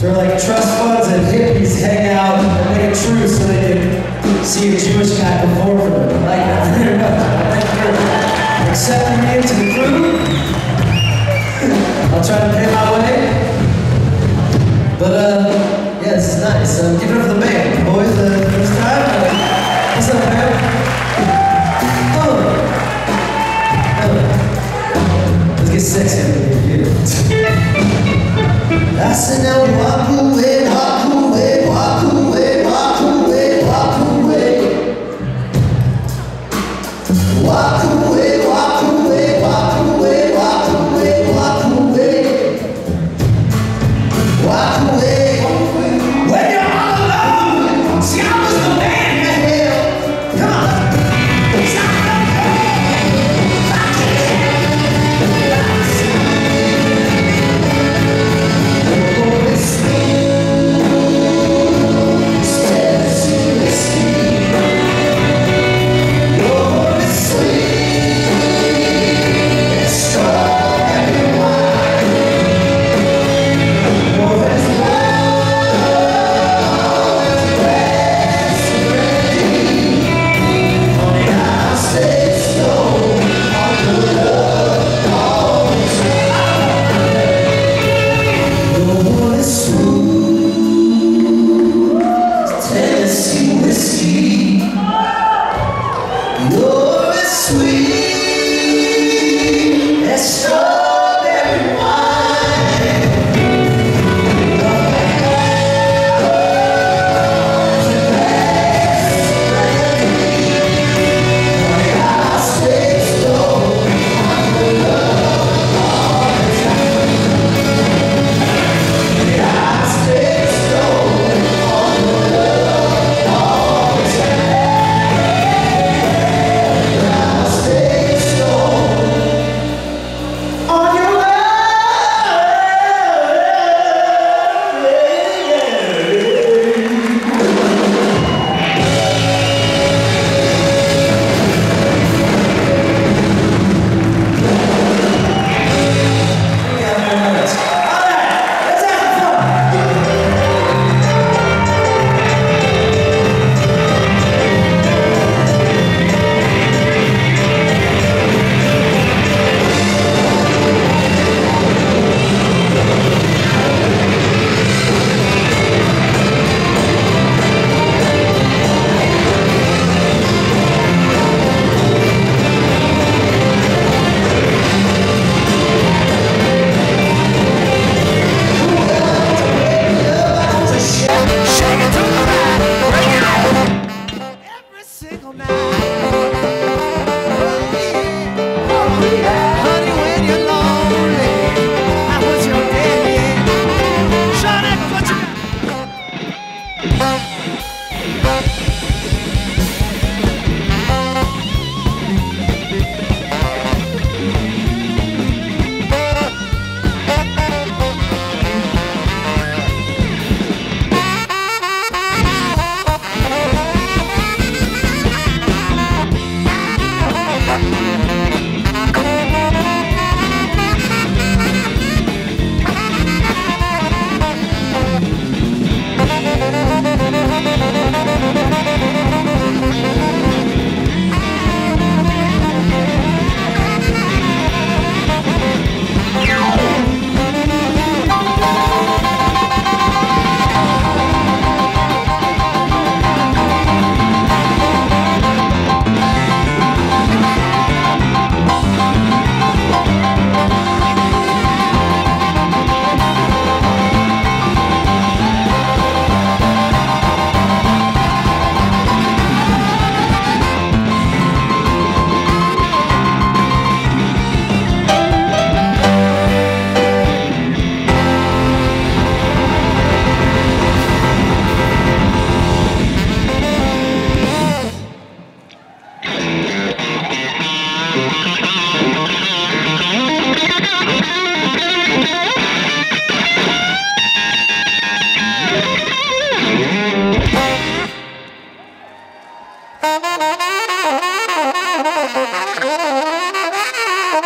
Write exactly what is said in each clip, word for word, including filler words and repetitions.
They're like trust funds and hippies hang out and make a truce so they can see a Jewish guy perform for them. I like that very much. Thank you for accepting me into the crew. I'll try to pay my way. But uh, yeah, this is nice. Uh, give it up for the band, boys. Uh, first time. Uh, what's up, man? Oh. Oh. Let's get sexy up in here. I said now walk away, walk away, walk away, walk away, walk away. Walk away, walk away, walk away, walk away, walk away. Walk away. When you're all alone, see I was the man in hell. Come on. Stop the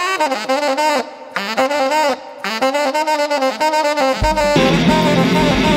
Thank you.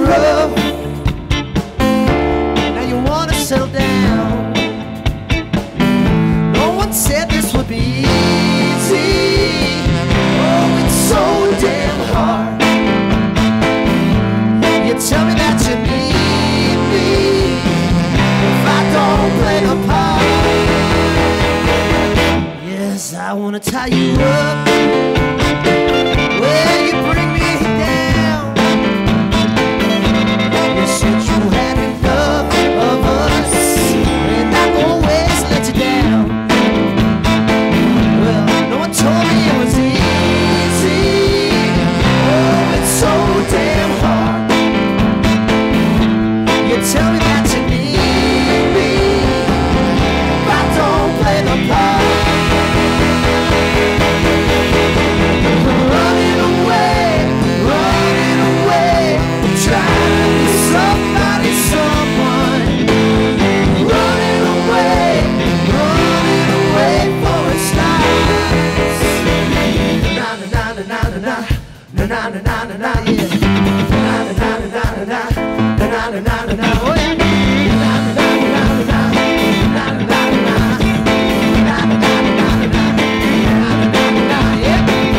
rough. Now you wanna settle down. No one said this would be easy. Oh, it's so damn hard. You tell me that you need me if I don't play the part. Yes, I wanna tie you up. Well, you bring me down. You said you had enough of us, and I always let you down. Well, no one told me it was easy. Oh, it's so damn hard. You tell me that you need me if I don't play the part. Running away, running away, trying to be somebody, someone. Running away, running away for its lives. Na na na na na na na na na na na na yeah. Na na na na na na na na na na na oh yeah. Na na na na na na na na na na na na na na yeah.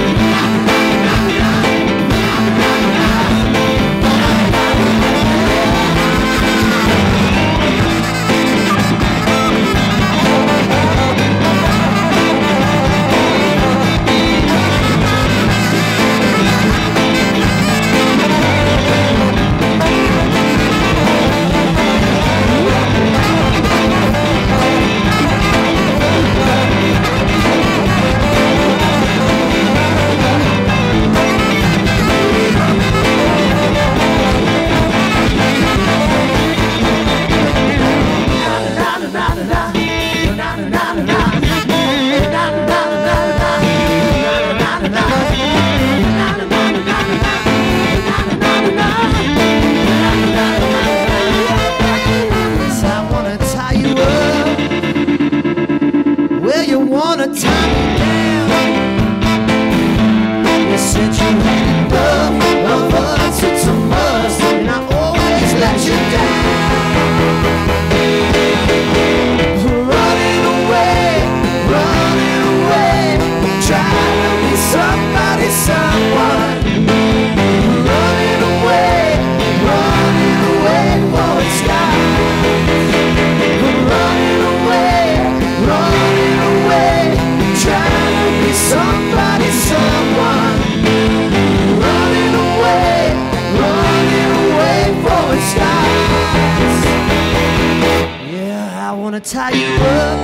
Tie you up.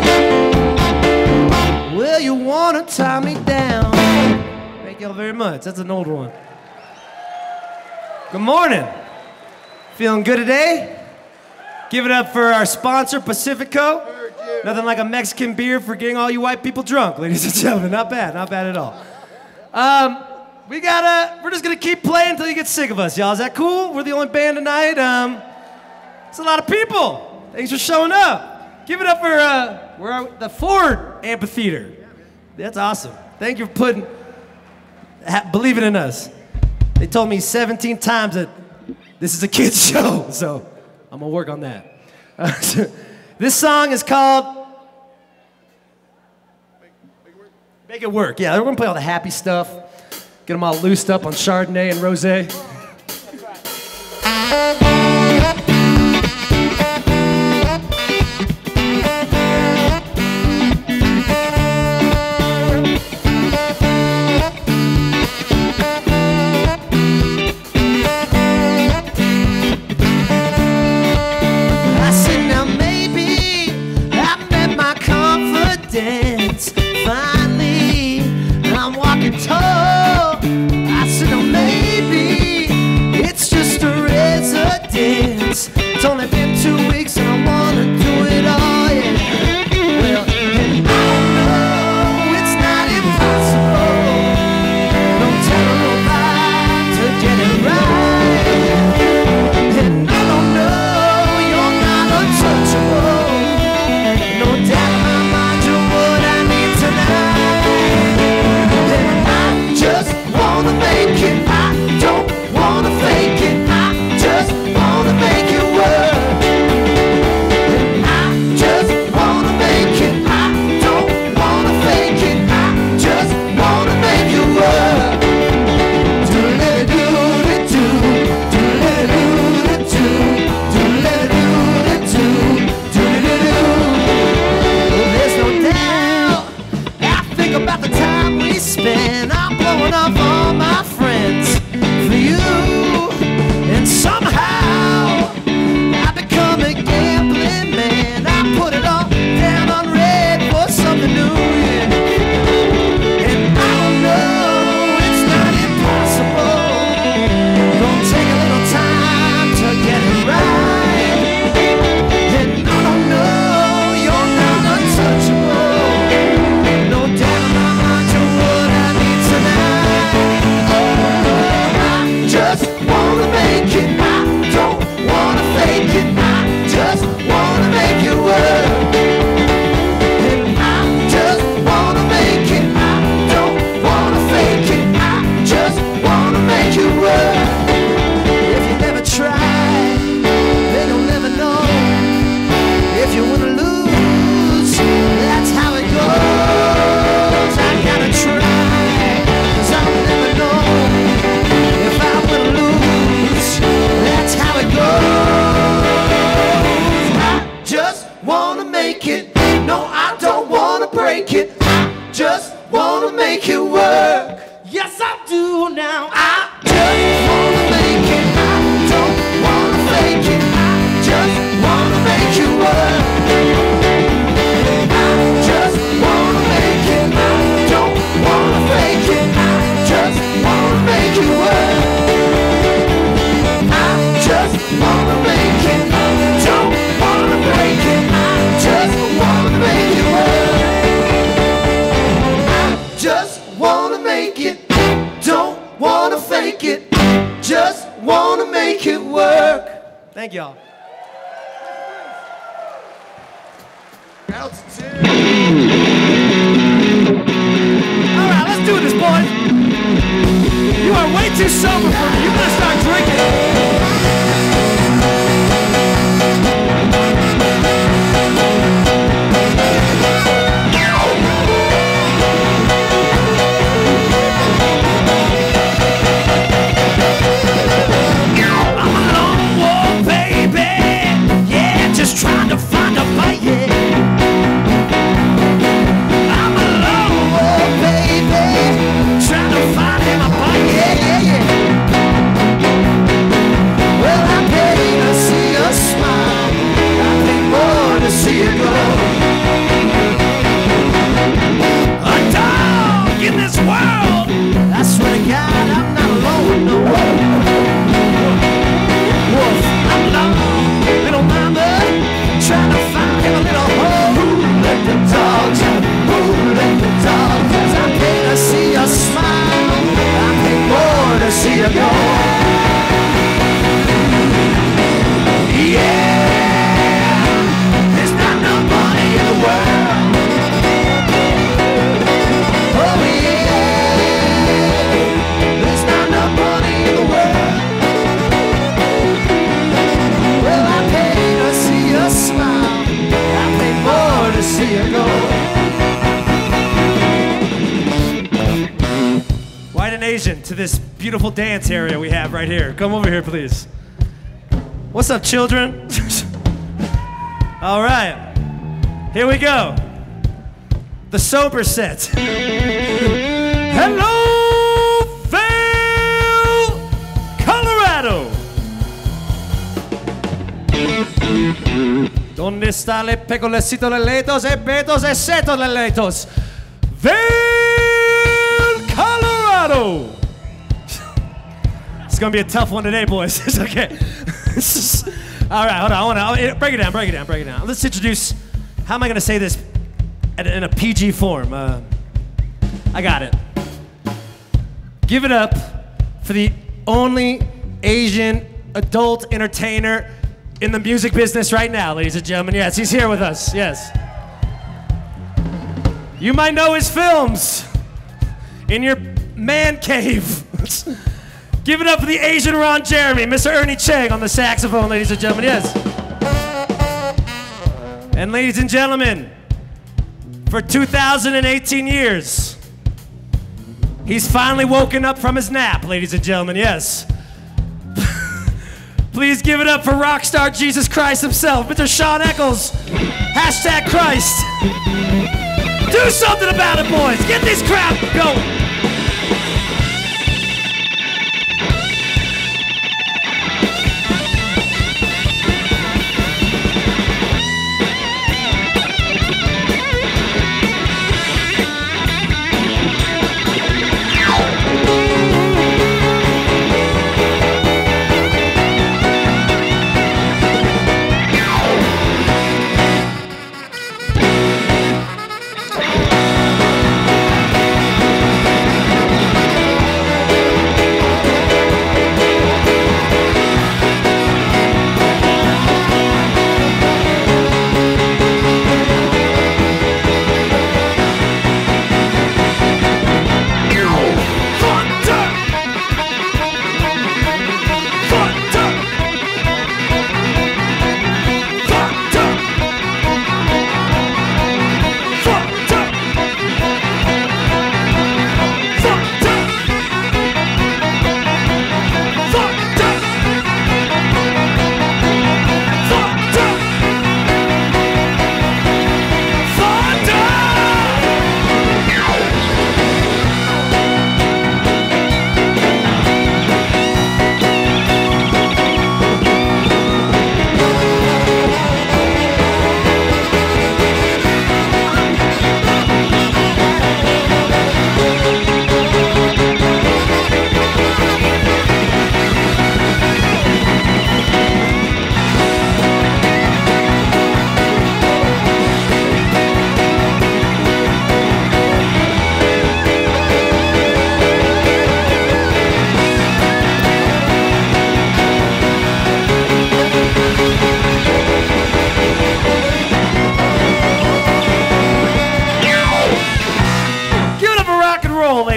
Well, you wanna tie me down. Thank y'all very much. That's an old one. Good morning. Feeling good today? Give it up for our sponsor, Pacifico. Nothing like a Mexican beer for getting all you white people drunk, ladies and gentlemen. Not bad, not bad at all. Um, we gotta, we're just gonna keep playing until you get sick of us, y'all. Is that cool? We're the only band tonight. Um, it's a lot of people. Thanks for showing up. Give it up for uh, where are we? The Ford Amphitheater. That's awesome. Thank you for putting, ha believing in us. They told me seventeen times that this is a kid's show, so I'm gonna work on that. Uh, so this song is called Make It Work. Yeah, we're gonna play all the happy stuff, get them all loosed up on Chardonnay and Rosé. It's only been two weeks and I wanna do it all, yeah. Well, and I know it's not impossible. Don't tell nobody to get it right. And I don't know you're not untouchable. No doubt in my mind you're what I need tonight. And I just wanna make it. I don't wanna fake it. I just Thank y'all. Altitude. All right, let's do this, boys. You are way too sober for me. You better start drinking. Trying to find a fight, yeah. I'm alone, oh baby. Trying to find him a fight, yeah, yeah, yeah. Well, I pay to see you smile. I pay more to see you go. A dog in this world. I swear to God, I'm not alone, no. Wolf, I'm alone, little mama. Trying to find him a little hole. Who let the dogs out? Who let the dogs out? I pay to see you smile. I pay more to see you go. Yeah, there's not nobody in the world. Oh yeah, there's not nobody in the world. Well, I pay to see you smile. I pay more to see you go. White and Asian to this beautiful dance area we have right here. Come over here, please. What's up, children? All right, here we go. The sober set. Hello, Vail, Colorado. Donde está le pecolecito le leitos e betos e setos le leitos? Vail, Colorado. It's gonna be a tough one today, boys. It's okay. All right, hold on. I wanna break it down. Break it down. Break it down. Let's introduce. How am I gonna say this in a P G form? Uh, I got it. Give it up for the only Asian adult entertainer in the music business right now, ladies and gentlemen. Yes, he's here with us. Yes. You might know his films in your man cave. Give it up for the Asian Ron Jeremy, Mister Ernie Chang on the saxophone, ladies and gentlemen. Yes. And ladies and gentlemen, for two thousand eighteen years, he's finally woken up from his nap, ladies and gentlemen. Yes. Please give it up for rock star Jesus Christ himself, Mister Shawn Eckles. Hashtag Christ. Do something about it, boys. Get this crowd going.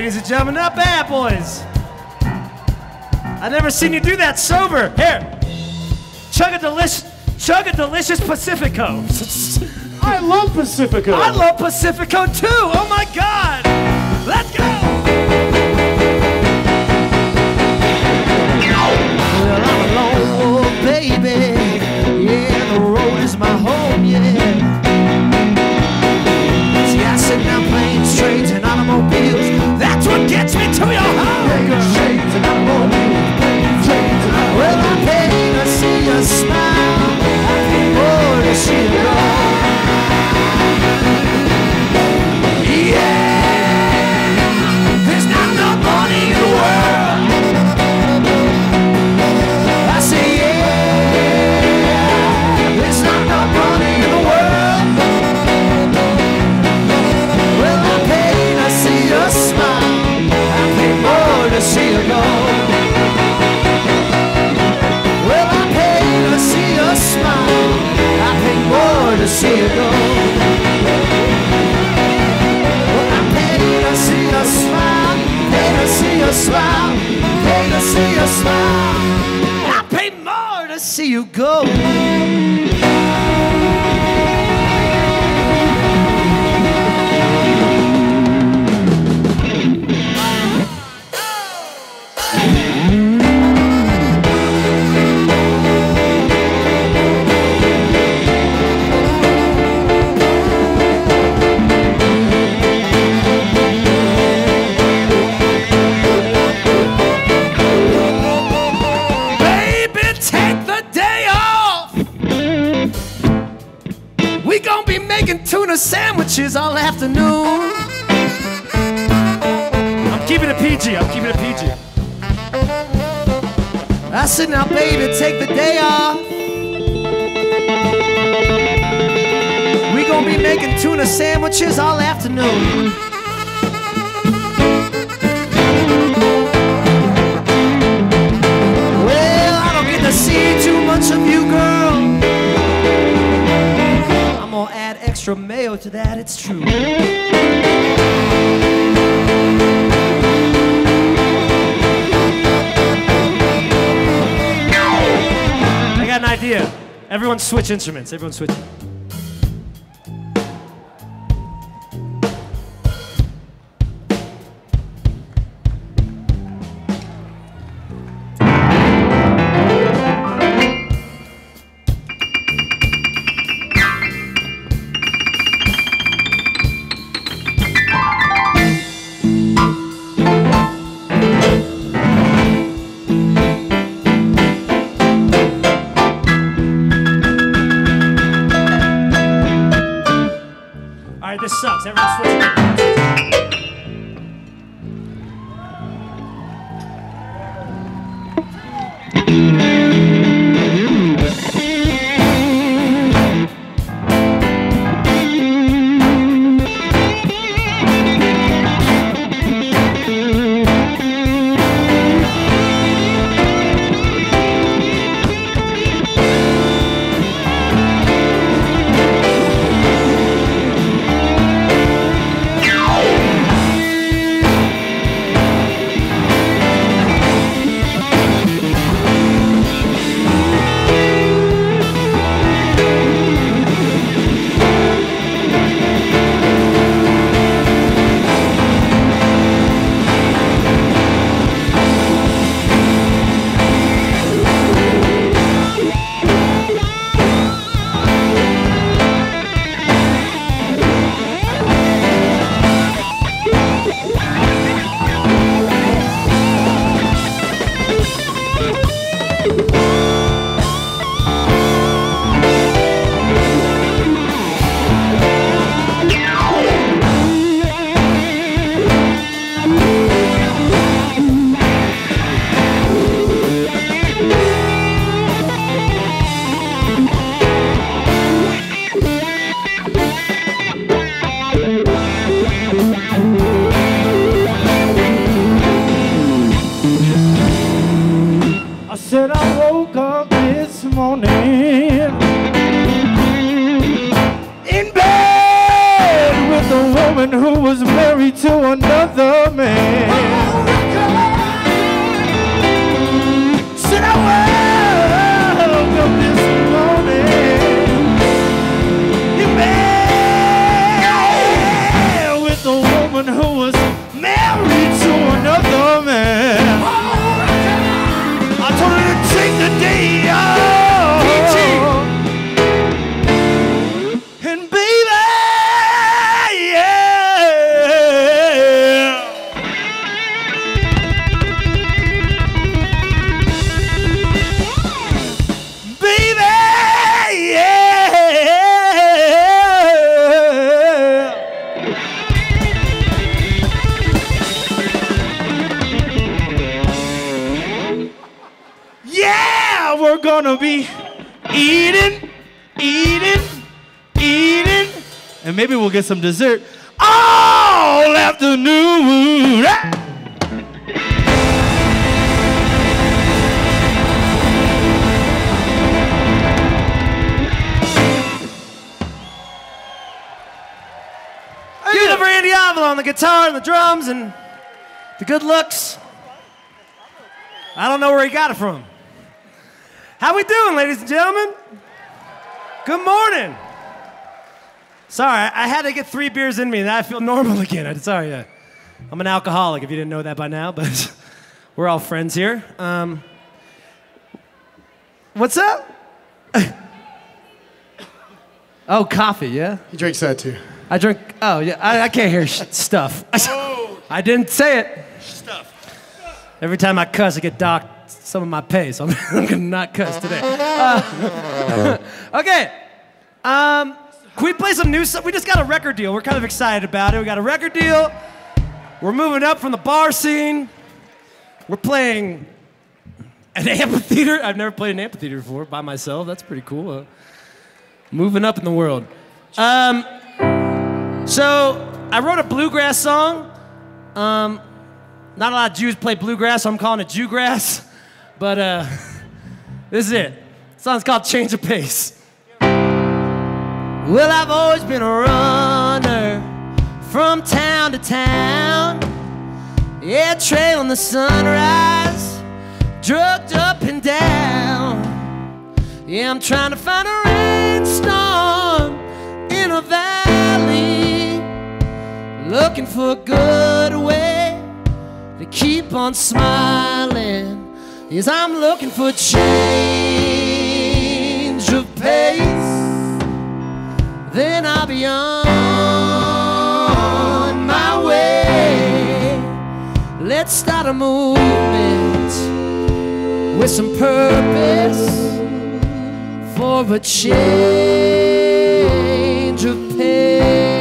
ladies and gentlemen. Not bad, boys. I've never seen you do that sober. Here, chug a delicious, chug a delicious Pacifico. I love Pacifico. I love Pacifico too. Oh my God. Let's go. Well, I'm a lone wolf, baby. Yeah, the road is my home, yeah. See, I sit down planes, trains, and automobiles. That's what gets me to your home. Planes, trains, and automobiles. Planes, trains, and automobiles. Well, I pay to see you smile. I pay more to see you go. Yeah, there's not enough money in the world. I say yeah, there's not enough money in the world. Well, I pay to see you smile. I pay more to see you go. Well, I pay to see you smile. I pay more to see you go. Well, I pay to see you smile. Pay to see you smile. Pay to see you smile. I pay more to see you go. Baby, take the day off. We gon' be making tuna sandwiches all afternoon. I'm keeping it P G. I'm keeping it P G. I said, now, baby, take the day off. We gon' be making tuna sandwiches all afternoon. Well, I don't get to see too much of you, girl. I'm gonna add extra mayo to that, it's true. I got an idea. Everyone switch instruments. Everyone switch. All right, this sucks. Everyone switch. In bed with a woman woman who was married to another man. Said I woke up this morning, you man with a woman who was married to another man. I told her to take the day off. And baby, yeah. Baby, yeah. Yeah, we're gonna be eating, eating, eating, and maybe we'll get some dessert all afternoon. Ah! Give it up for Andee Avila on the guitar and the drums and the good looks. I don't know where he got it from. How we doing, ladies and gentlemen? Good morning. Sorry, I had to get three beers in me, and I feel normal again. I'm sorry. uh, I'm an alcoholic, if you didn't know that by now, but we're all friends here. Um, what's up? Oh, coffee, yeah? He drinks that too. I drink, oh, yeah, I, I can't hear sh- stuff. Oh. I didn't say it. Stuff. Every time I cuss, I get docked some of my pay, so I'm, I'm gonna not cuss today. Uh, okay, um, can we play some new stuff? We just got a record deal. We're kind of excited about it. We got a record deal. We're moving up from the bar scene. We're playing an amphitheater. I've never played an amphitheater before by myself. That's pretty cool. Uh, moving up in the world. Um, so I wrote a bluegrass song. Um, not a lot of Jews play bluegrass, so I'm calling it Jewgrass. But uh, this is it. The song's called Change of Pace. Well, I've always been a runner from town to town. Yeah, trailing the sunrise, drugged up and down. Yeah, I'm trying to find a rainstorm in a valley, looking for a good way to keep on smiling. Yes, I'm looking for a change of pace. Then I'll be on my way. Let's start a movement with some purpose for a change of pace.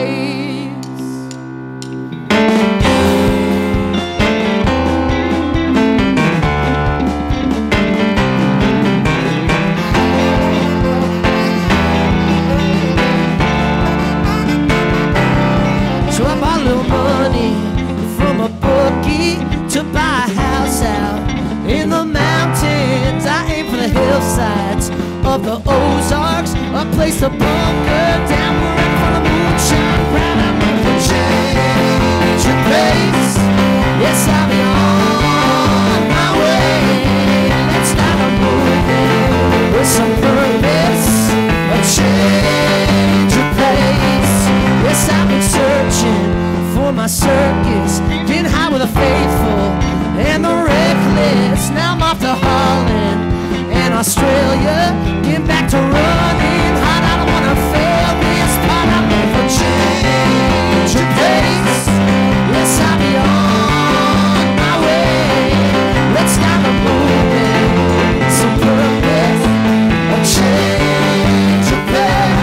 To buy a house out in the mountains. I aim for the hillsides of the Ozarks, a place to bunker down where I'm for the moonshine ground. I'm looking for change of pace. Yes, I'll be on my way. Let's start a movement with some purpose, a change of pace. Yes, I've been searching for my circus, getting high with the faithful and the reckless. Now I'm off to Holland and Australia, getting back to running hot. I don't wanna fail this part. I'm looking for change of pace. Yes, I'll be on my way. Let's start a movement, some purpose, a change of pace.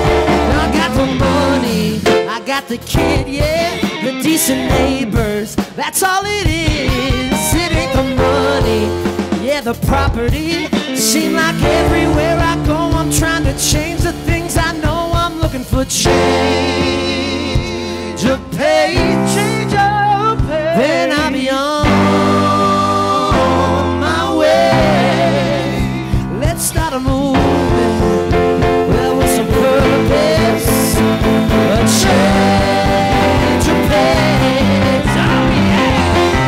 The kid, yeah, the decent neighbors. That's all it is. It ain't the money, yeah, the property. Seem like everywhere I go, I'm trying to change the things I know. I'm looking for change of pace, change of pace. Then I'll be on my way. Let's start a movement, well, with some purpose, a change of pace. Oh yeah.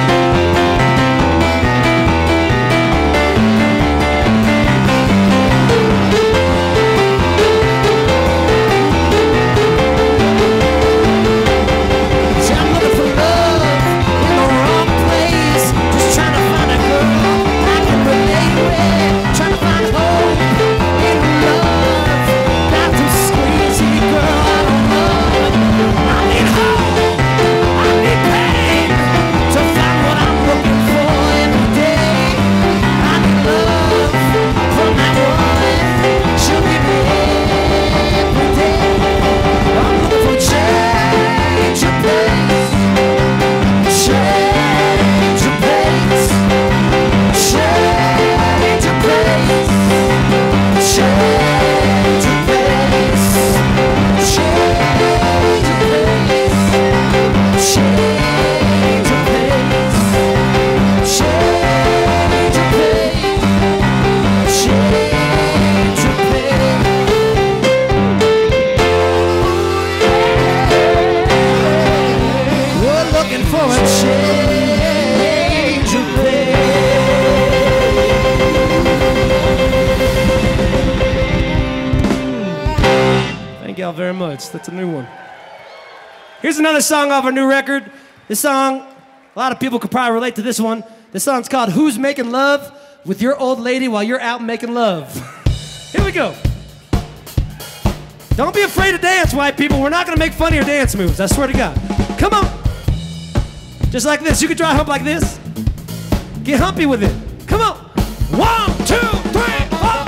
Very much. That's a new one. Here's another song off our new record. This song, a lot of people could probably relate to this one. This song's called Who's Making Love with Your Old Lady While You're Out Making Love. Here we go. Don't be afraid to dance, white people. We're not going to make fun of your dance moves. I swear to God. Come on. Just like this. You can dry hump like this. Get humpy with it. Come on. One, two, three, four.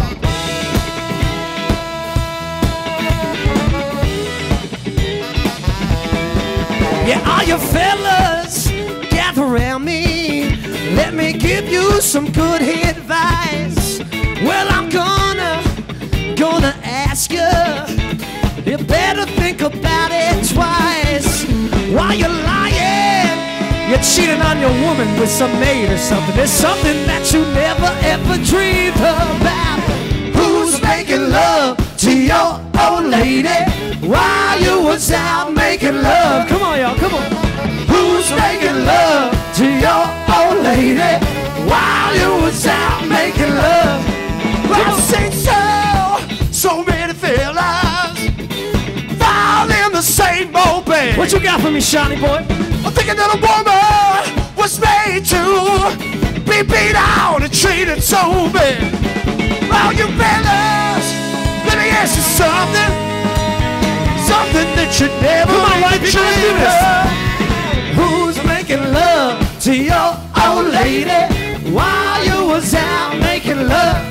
Yeah, all you fellas, gather around me. Let me give you some good advice. Well, I'm gonna, gonna ask you. You better think about it twice. While you're lying, you're cheating on your woman with some maid or something. There's something that you never ever dreamed about. Who's making love to your old lady while you was out making love? Come on, y'all, come on. Who's making love to your old lady while you was out making love? Well, say so, so many fellas fall in the same old bed. What you got for me, Shawnee boy? I'm thinking that a woman was made to be beat out and treated so bad. Well, you fellas, let me ask you something. Something that you never even dreamed of. Who's making love to your old lady while you was out making love?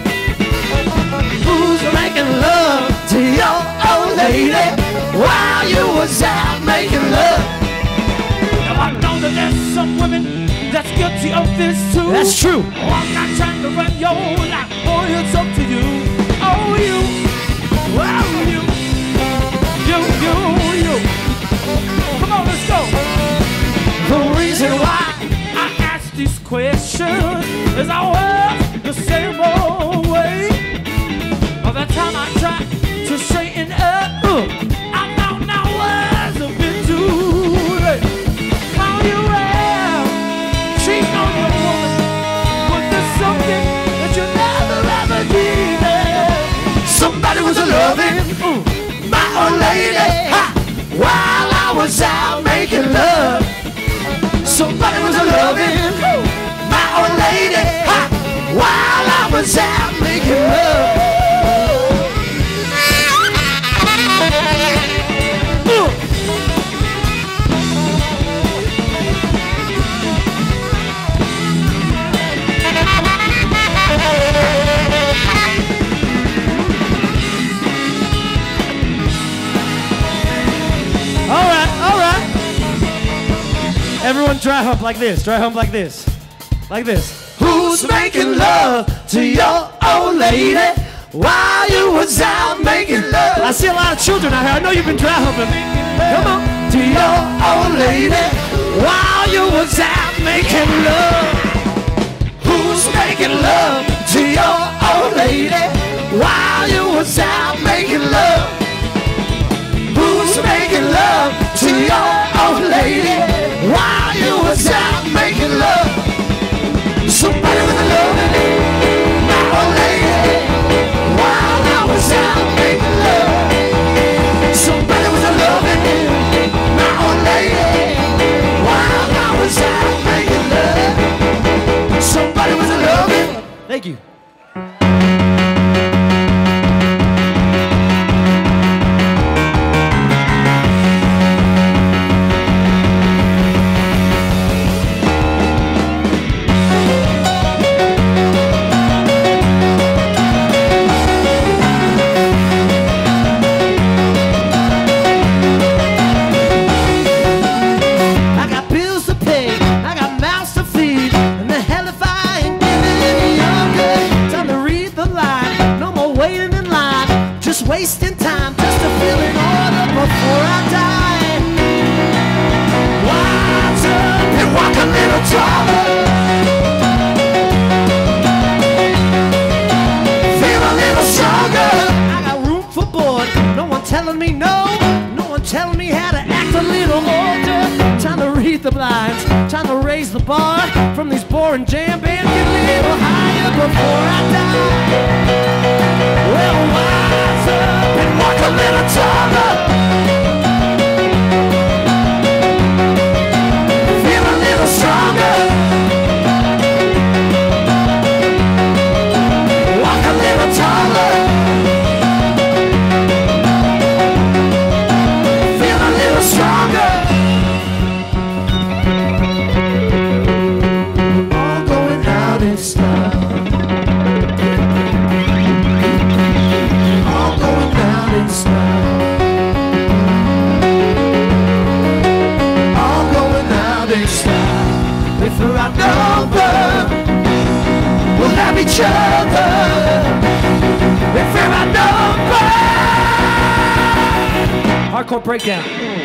Who's making love to your old lady while you was out making love? Now I know that there's some women that's guilty of this too. That's true. Oh, I'm not trying to run your life, boy, it's up to you. Oh, you, well, you. You, you, you. Come on, let's go. The reason why I ask these questions is I was the same old way. By the time I tried to straighten up, uh, I found I was a bit too late. How you have cheating on your woman, but there's something that you never ever did. Somebody was a loving. Uh, My old lady, ha, while I was out making love. Somebody was a loving my old lady, ha, while I was out making love. Uh. Everyone dry hump like this. Dry hump like this. Like this. Who's making love to your old lady while you was out making love? I see a lot of children out here. I know you've been dry humping. Come on. To your old lady while you was out making love. Who's making love to your old lady while you was out making love? Who's making love to your old lady while you was out making love? Somebody with a loving my old lady while I was out making love. Somebody with a loving my old lady while I was out making love. Somebody with a loving. Thank you. Wasting time just to feel in order before I die. Wise up and walk a little taller. Feel a little stronger. I got room for board. No one telling me no. No one telling me how to act a little older. Time to read the blinds. Time to raise the bar from these boring jam bands. Get a little higher before I die. Well, wise up and walk a little taller. Feel a little stronger. Walk a little taller. Feel a little stronger. All going out in style. If we're outnumbered, we'll have each other. If we're outnumbered. Hardcore breakdown.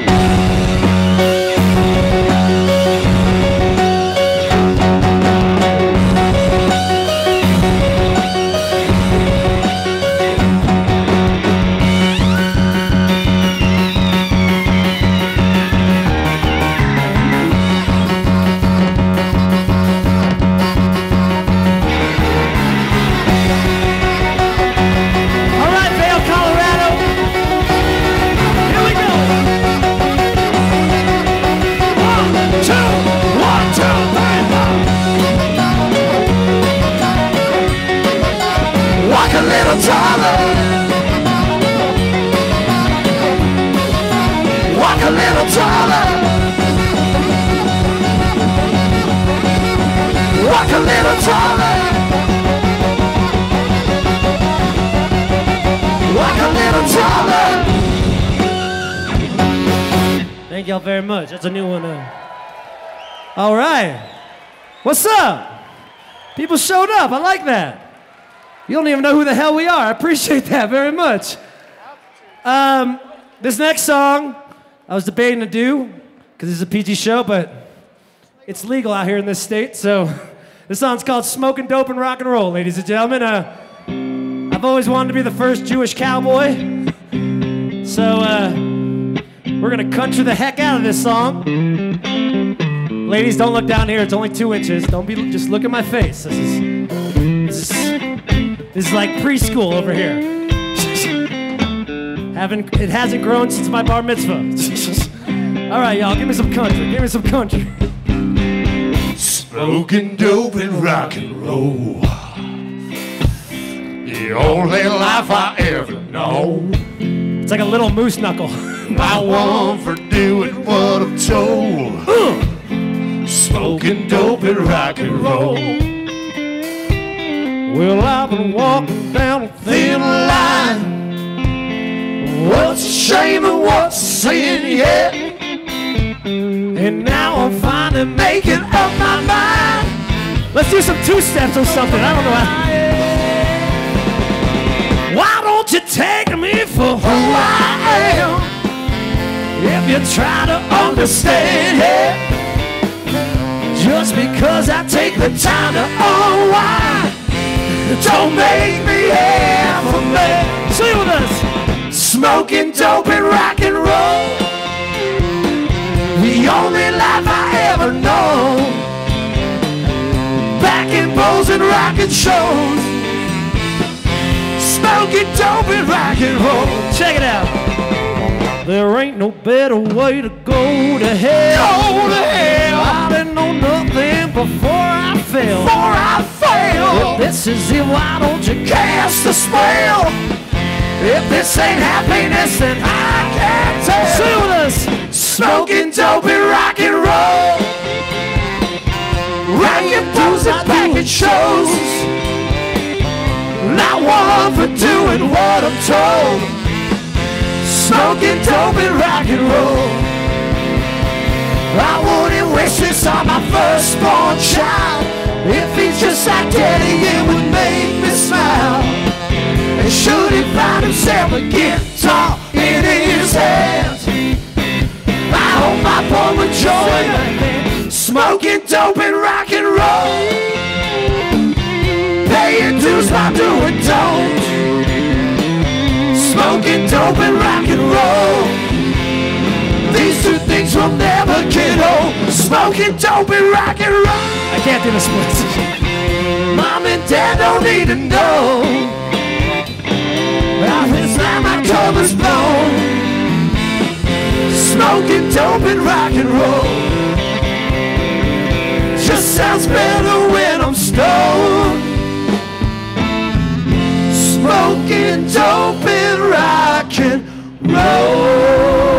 Walk a little taller. Walk a little taller. Walk a little taller. Thank y'all very much. That's a new one. Uh... All right. What's up? People showed up. I like that. You don't even know who the hell we are. I appreciate that very much. Um, this next song, I was debating to do, because it's a P G show, but it's legal out here in this state, so this song's called Smoking Dope and Rock and Roll, ladies and gentlemen. Uh, I've always wanted to be the first Jewish cowboy, so uh, we're gonna country the heck out of this song. Ladies, don't look down here, it's only two inches. Don't be, just look at my face. This is, this is, this is like preschool over here. Haven't, it hasn't grown since my bar mitzvah. All right, y'all, give me some country. Give me some country. Smoking dope and rock and roll. The only life I ever know. It's like a little moose knuckle. My one for doing what I'm told. Uh. Smoking dope and rock and roll. Well, I've been walking down a thin line. What's a shame and what's a sin, yeah. and now I'm finally making up my mind. Let's do some two-steps or something. I don't know how. Why don't you take me for who I am? If you try to understand it, just because I take the time to unwind, don't make me half a man. Sing with us. Smoking dope and rock and roll, the only life I ever know. Back in bowls and rockin' shows, smoking dope and rock and roll. Check it out. There ain't no better way to go to hell. Go to hell. I didn't know nothing before I fell. Before I fail. If this is it, why don't you Cast the spell. If this ain't happiness, then I can't tell. sing with us? Smoking dope and rock and roll, rockin' booze and packing shows. Not one for doing what I'm told. Smoking dope and rock and roll. I wouldn't wish this on my firstborn child. If he's just like daddy, it would make me smile. And should he find himself a guitar in his hands, I hope my boy would join me. Smoking dope and rock and roll, paying dues by doing don't. Smoking dope and rock and roll, these two things will never get old. Smoking dope and rock and roll. I can't do the splits. Mom and dad don't need to know. Well, this time my cover's blown. Smoking dope and rock and roll just sounds better when I'm stoned. Smoking dope and rock and roll.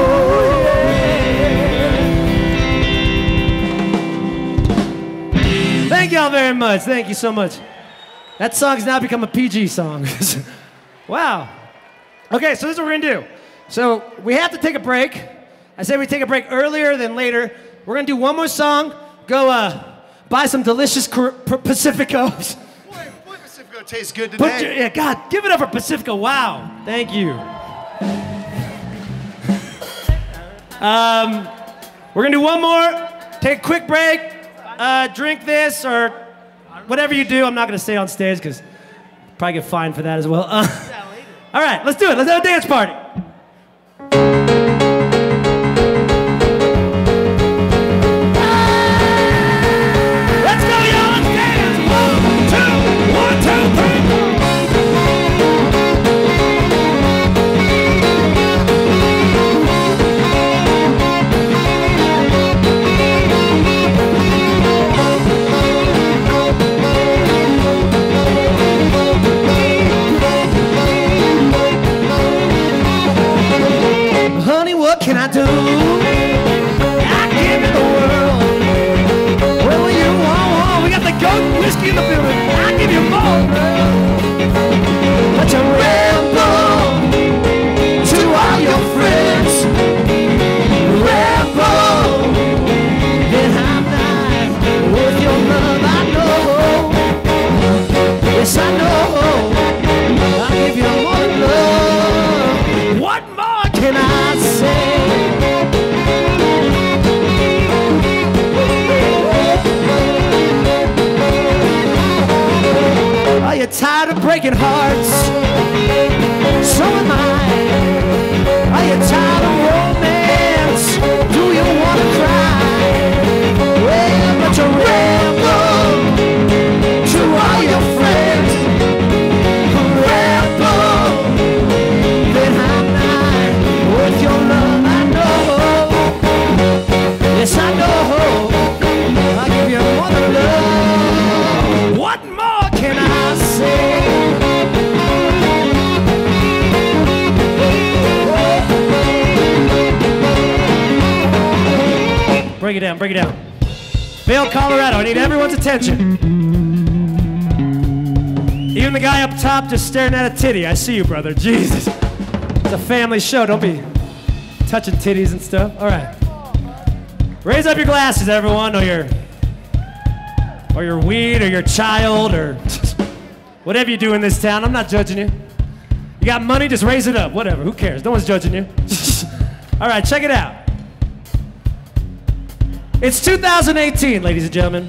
Thank y'all very much. Thank you so much. That song's now become a P G song. Wow. Okay, so this is what we're gonna do. So we have to take a break. I said we take a break earlier than later. We're gonna do one more song. Go uh, buy some delicious Cor- P- Pacificos. Boy, boy, Pacifico tastes good Put today. your, yeah, God, give it up for Pacifico. Wow. Thank you. Um, we're gonna do one more. Take a quick break. Uh, drink this or whatever you do. I'm not gonna say it on stage because probably get fined for that as well. Uh, all right, let's do it. Let's have a dance party. Let's go, y'all. Let's dance. One, two, one, two, three. Honey, what can I do? I give you the world. What will you want? We got the goat whiskey in the building. I give you more, girl. Let you ramble to all your friends. Ramble. Then I'm not with your love. I know. Yes, I know. I'll give you more than love. What more can I say? Are you tired of breaking hearts? So am I. Are you tired of romance? Do you want to cry? Well, but you ramble to all your friends. Ramble. Then I'm not with your love. I know. Yes, I know. I'll give you more than love. What more can I say? Break it down, break it down. Vail, Colorado, I need everyone's attention. Even the guy up top just staring at a titty. I see you, brother. Jesus. It's a family show. Don't be touching titties and stuff. All right. Raise up your glasses, everyone, or your, or your weed, or your child, or whatever you do in this town. I'm not judging you. You got money, just raise it up. Whatever, who cares? No one's judging you. All right, check it out. It's two thousand eighteen, ladies and gentlemen.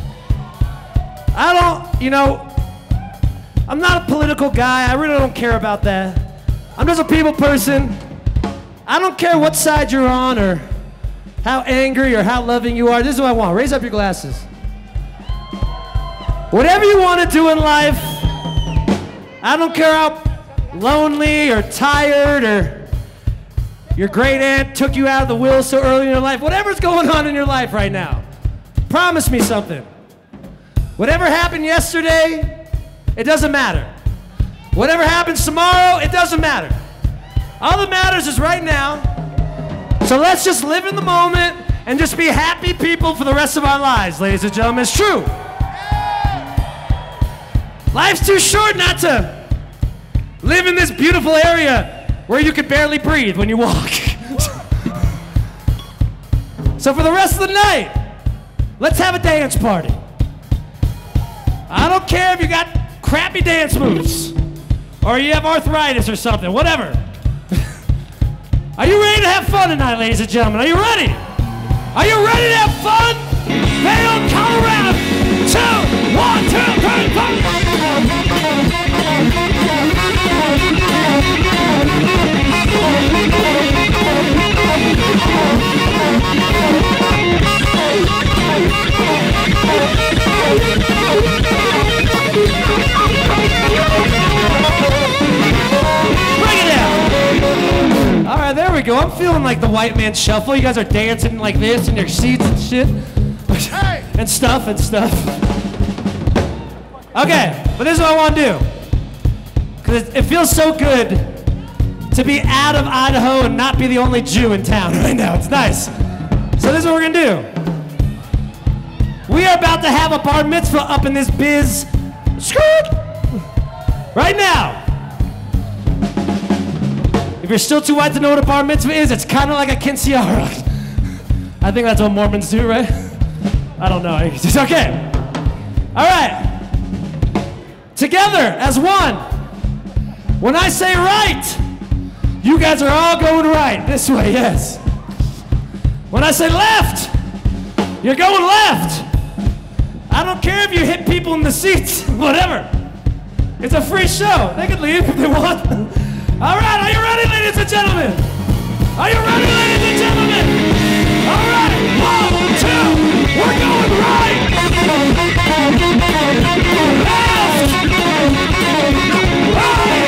I don't, you know, I'm not a political guy. I really don't care about that. I'm just a people person. I don't care what side you're on or how angry or how loving you are. This is what I want. Raise up your glasses. Whatever you want to do in life, I don't care how lonely or tired or your great aunt took you out of the will so early in your life. Whatever's going on in your life right now, promise me something. Whatever happened yesterday, it doesn't matter. Whatever happens tomorrow, it doesn't matter. All that matters is right now. So let's just live in the moment and just be happy people for the rest of our lives, ladies and gentlemen. It's true. Life's too short not to live in this beautiful area where you can barely breathe when you walk. So for the rest of the night, let's have a dance party. I don't care if you got crappy dance moves or you have arthritis or something, whatever. Are you ready to have fun tonight, ladies and gentlemen? Are you ready? Are you ready to have fun? Vail, Colorado. Two, one, two, three, four. Bring it down. All right, there we go. I'm feeling like the white man shuffle. You guys are dancing like this in your seats and shit. Hey. and stuff and stuff. Okay, but this is what I want to do. Because it feels so good to be out of Idaho and not be the only Jew in town right now. It's nice. So this is what we're going to do. We are about to have a bar mitzvah up in this biz. Skirt! Right now. If you're still too white to know what a bar mitzvah is, it's kind of like a quinceañera. I think that's what Mormons do, right? I don't know. It's okay. All right. Together as one. When I say right, you guys are all going right. This way, yes. When I say left, you're going left. I don't care if you hit people in the seats, whatever. It's a free show. They can leave if they want. All right, are you ready, ladies and gentlemen? Are you ready, ladies and gentlemen? All right, one, two, we're going right. Left. Right.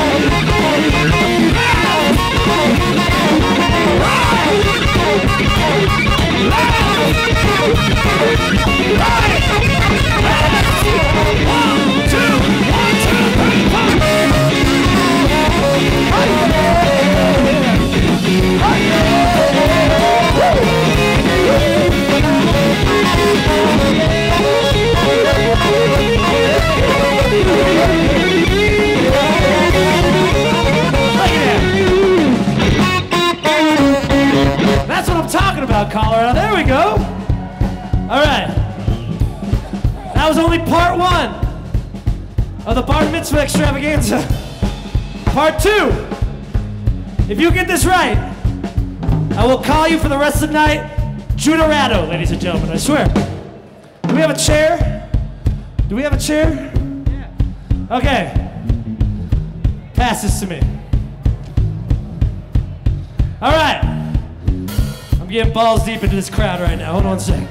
That's what I'm talking about, Colorado. There we go. All right. That was only part one of the bar mitzvah extravaganza. Part two. If you get this right, I will call you for the rest of the night Judarado, ladies and gentlemen, I swear. Do we have a chair? Do we have a chair? Yeah. Okay. Pass this to me. All right. I'm getting balls deep into this crowd right now. Hold on a second.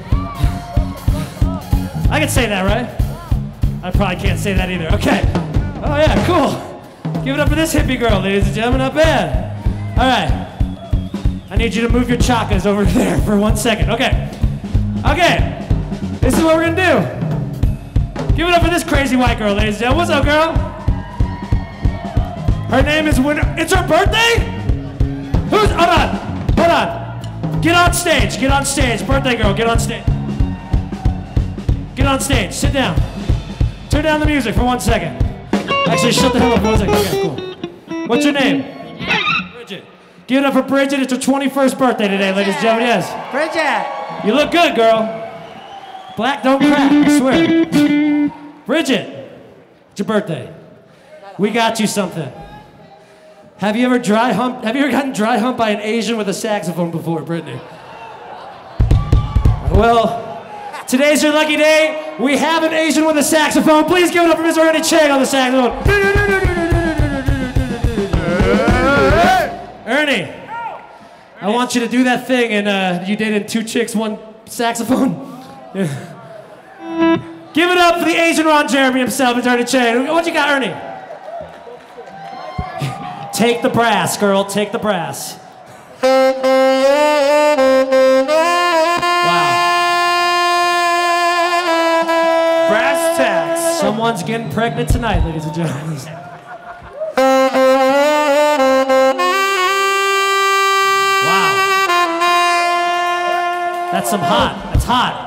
I can say that, right? I probably can't say that either. Okay. Oh, yeah, cool. Give it up for this hippie girl, ladies and gentlemen. Not bad. All right. I need you to move your chakas over there for one second. Okay. Okay. This is what we're going to do. Give it up for this crazy white girl, ladies and gentlemen. What's up, girl? Her name is Winter. It's her birthday? Who's. Hold on. Hold on. Get on stage. Get on stage. Birthday girl, get on stage. Get on stage. Sit down. Turn down the music for one second. Actually, shut the hell up for one second. Okay, cool. What's your name? Bridget. Give it up for Bridget. It's her twenty-first birthday today, ladies and gentlemen. Yes. Bridget. You look good, girl. Black don't crack, I swear. Bridget, it's your birthday. We got you something. Have you ever dry hump? Have you ever gotten dry humped by an Asian with a saxophone before, Brittany? Well, today's your lucky day. We have an Asian with a saxophone. Please give it up for Mister Ernie Chang on the saxophone. Ernie, I want you to do that thing and uh, you dated two chicks, one saxophone. Yeah. Give it up for the Asian Ron Jeremy himself, Mister Ernie Chang. What you got, Ernie? Take the brass, girl, take the brass. Wow. Brass tacks. Someone's getting pregnant tonight, ladies and gentlemen. Wow. That's some hot. That's hot.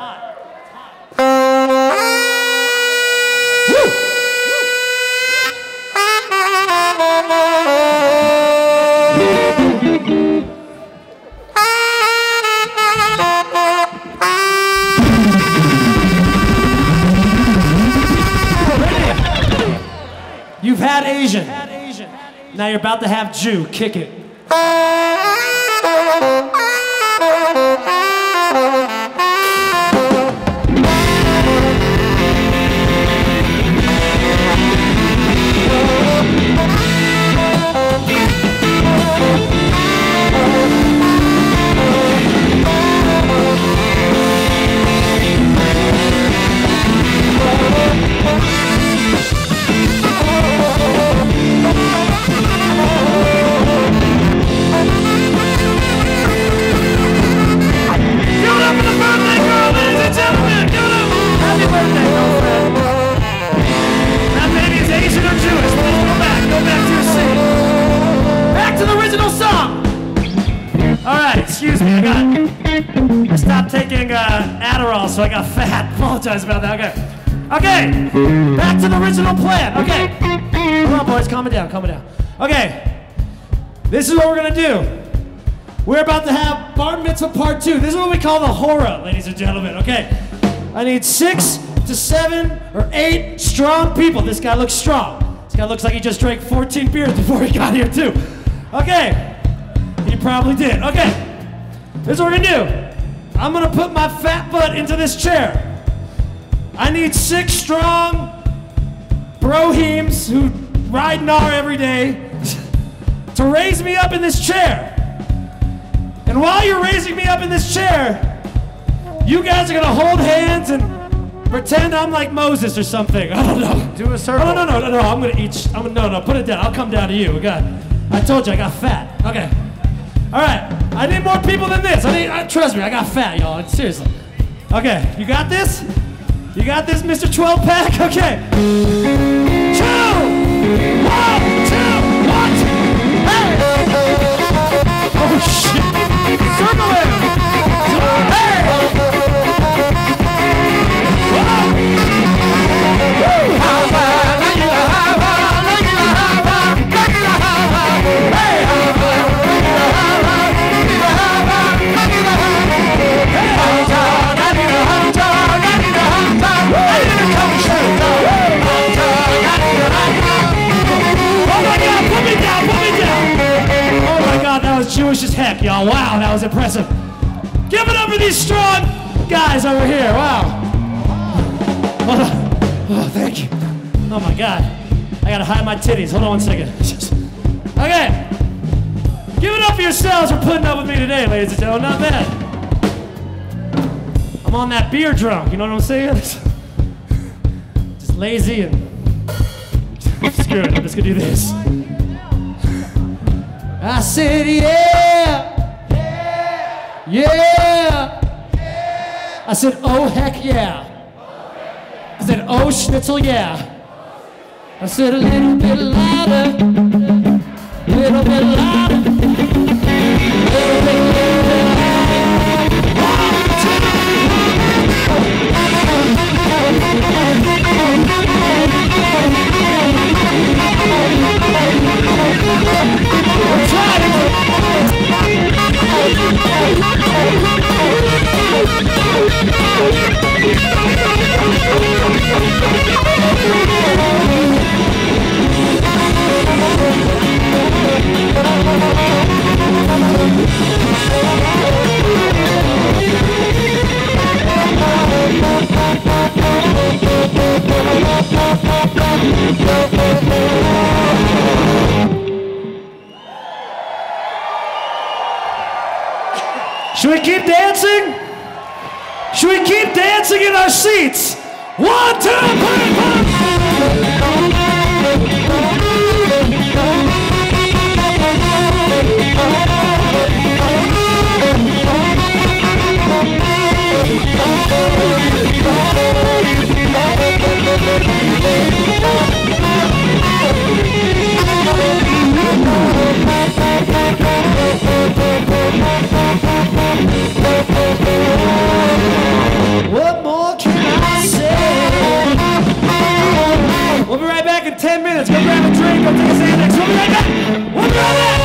You've had Asian. Now you're about to have Jew. Kick it. Excuse me, I got, I stopped taking uh, Adderall, so I got fat. Apologize about that, okay. Okay, back to the original plan, okay. Come on, boys, calm it down, calm it down. Okay, this is what we're gonna do. We're about to have Bar Mitzvah Part Two. This is what we call the horror, ladies and gentlemen, okay. I need six to seven or eight strong people. This guy looks strong. This guy looks like he just drank fourteen beers before he got here, too. Okay, he probably did, okay. This is what we're gonna do. I'm gonna put my fat butt into this chair. I need six strong broheems who ride N A R every day to raise me up in this chair. And while you're raising me up in this chair, you guys are gonna hold hands and pretend I'm like Moses or something. I don't know. Do a circle. Oh, no, no, no, no, no. I'm gonna eat. I'm gonna, no, no. Put it down. I'll come down to you. God, I told you I got fat. Okay. All right, I need more people than this. I need, I, trust me, I got fat, y'all. Seriously. Okay, you got this? You got this, Mister twelve pack? Okay. Two, one, two, one. Hey! Oh shit! Circle him. Hey! Whoa! Jewish as heck, y'all. Wow, that was impressive. Give it up for these strong guys over here. Wow. Oh, oh, thank you. Oh my God. I gotta hide my titties. Hold on one second. Okay. Give it up for yourselves for putting up with me today, ladies and gentlemen. Not bad. I'm on that beer drunk. You know what I'm saying? Just lazy and screw it. I'm just gonna do this. I said, yeah, yeah, yeah. I said, oh, heck yeah. I said, oh, schnitzel, yeah. I said, a little bit louder, a little bit louder, a little bit, little bit louder. One, two, we're trying to Should we keep dancing? Should we keep dancing in our seats? One, two, three, four. What more can I say? We'll be right back in ten minutes. Go grab a drink, go take a Xanax. We'll be right back. We'll be right back.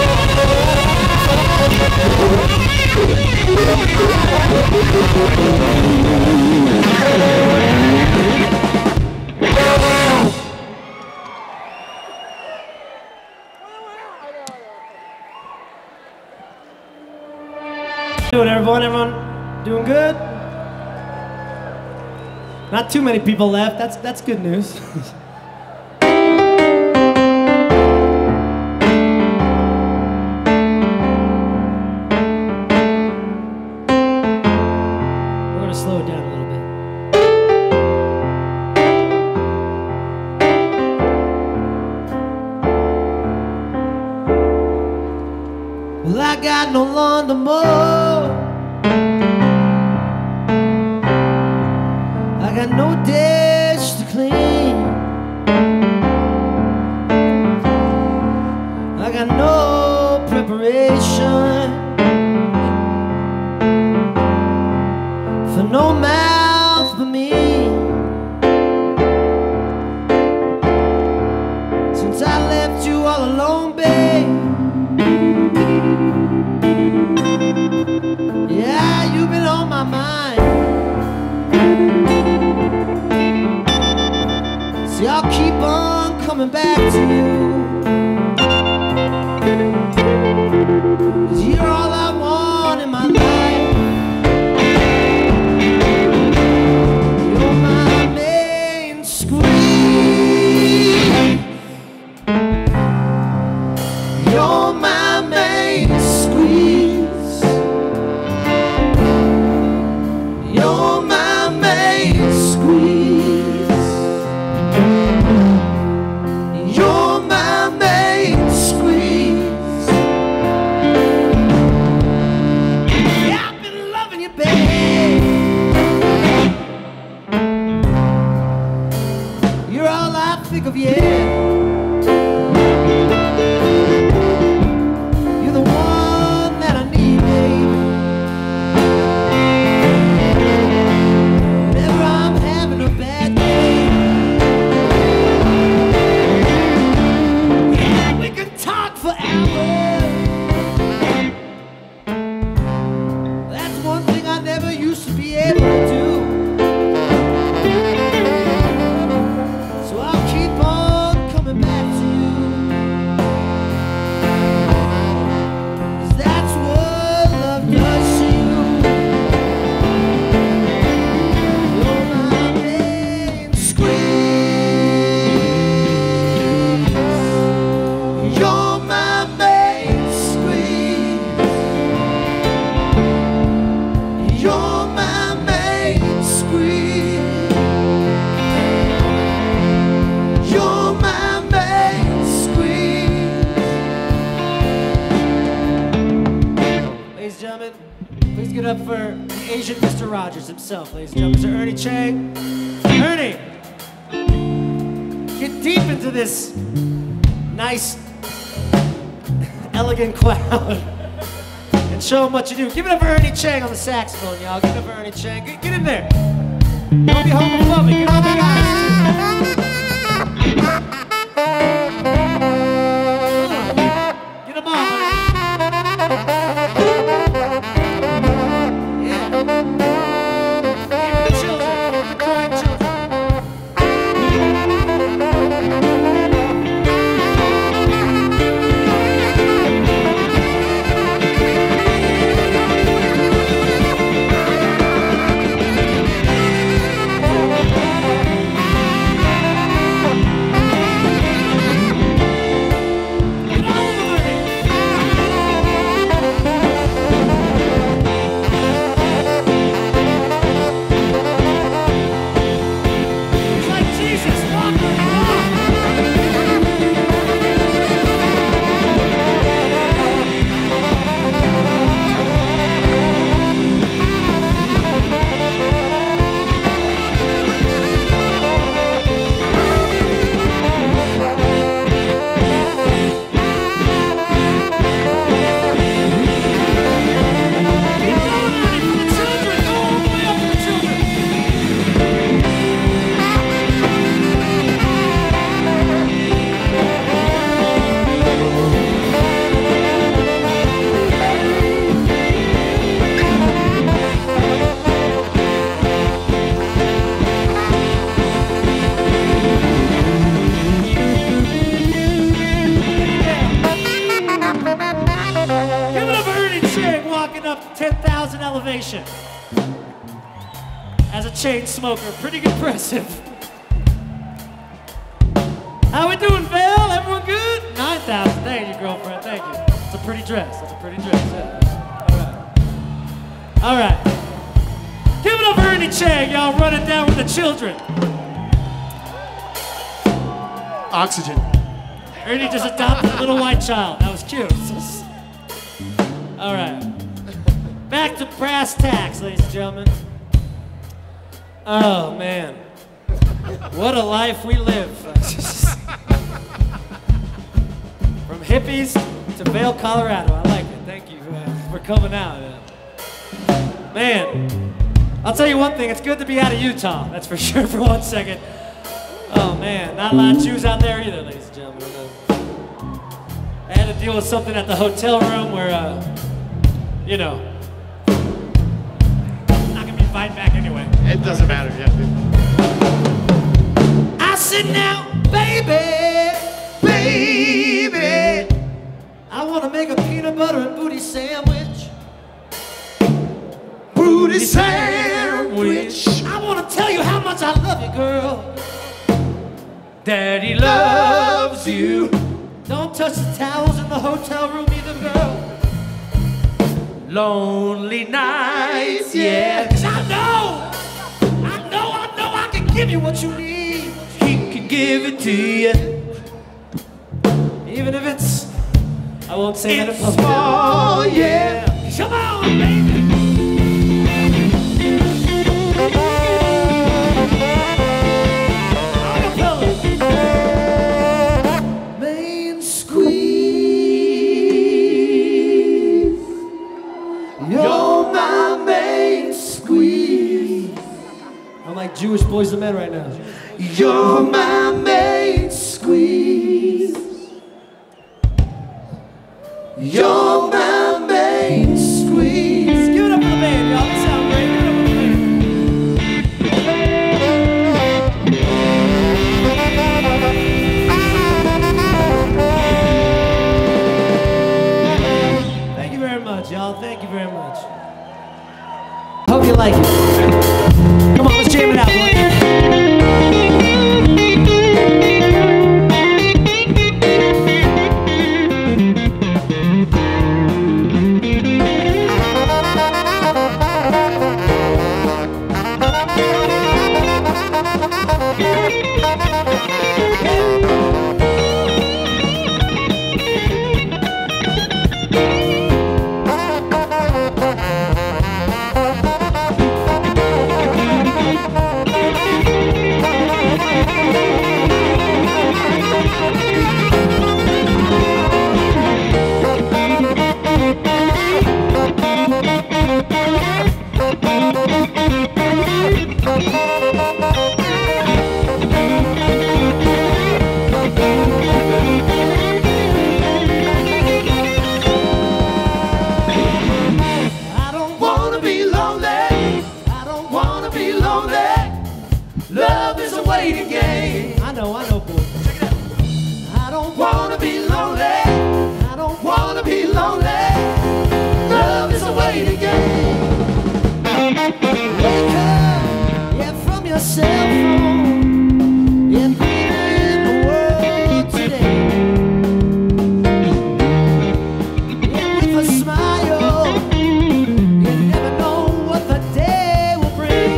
Doing everyone, everyone doing good? Not too many people left. That's that's good news. We're gonna slow it down a little bit. Well, I got no lawn to mow. I got no dish to clean. I got no preparation for no mouth but me. Since I left you all alone, babe. Yeah, you've been on my mind. See, I'll keep on coming back to you, 'cause you're all I want in my life. You're my main squeeze. You're my main squeeze. You're my main squeeze. You're my main squeeze. Yeah, I've been loving you, babe. You're all I think of, yeah. You're the one that I need, babe. Whenever I'm having a bad day, yeah, we can talk for hours. That's one thing I never used to be able to do. So I'll keep on coming back to you, 'cause that's what love does to you. You're my main squeeze. You're my main squeeze. You're my main squeeze. You're my main squeeze. Ladies and gentlemen, please get up for the Asian Mister Rogers himself, ladies and gentlemen. Mister Ernie Chang. Ernie, get deep into this nice, elegant crowd and show them what you do. Give it up for Ernie Chang on the saxophone, y'all. Give it up for Ernie Chang. Get, get in there. Don't be homophobic. Get on the guys. Get them on. Yeah. Even the children. The crying children. shooting up ten thousand elevation. As a chain smoker, pretty impressive. How we doing, Vail? Everyone good? nine thousand, thank you, girlfriend, thank you. It's a pretty dress, it's a pretty dress, yeah. All right. All right. Give it up for Ernie Chang, y'all running down with the children. Oxygen. Ernie just adopted a little white child. That was cute. All right. Back to brass tacks, ladies and gentlemen. Oh, man. What a life we live. From hippies to Vail, Colorado. I like it. Thank you uh, for coming out. Uh, man, I'll tell you one thing. It's good to be out of Utah. That's for sure for one second. Oh, man. Not a lot of Jews out there either, ladies and gentlemen. Uh, I had to deal with something at the hotel room where, uh, you know, I'm not going to be invited back anyway. It doesn't matter, yeah. I said now, baby, baby, I want to make a peanut butter and booty sandwich. Booty sandwich. I want to tell you how much I love you, girl. Daddy loves you. Don't touch the towels in the hotel room either, girl. Lonely nights, yeah. 'Cause I know, I know, I know I can give you what you need. He can give it to you. Even if it's, I won't say that in It's public. small, yeah. Come on, baby. Main squeeze. You're my main squeeze. I'm like Jewish boys and men right now. You're my main squeeze. You're my main squeeze. Give it up for the band, y'all. They sound great. Give it up for the band. Thank you very much, y'all. Thank you very much. Hope you like it. Come on, let's jam it out, boys. Love is a waiting game. I know, I know, boy. Check it out. I don't wanna be lonely. I don't wanna be lonely. Love is a waiting game. Wake up, yeah, from your cell phone. Yeah, in the world today. Yeah, with a smile. You never know what the day will bring.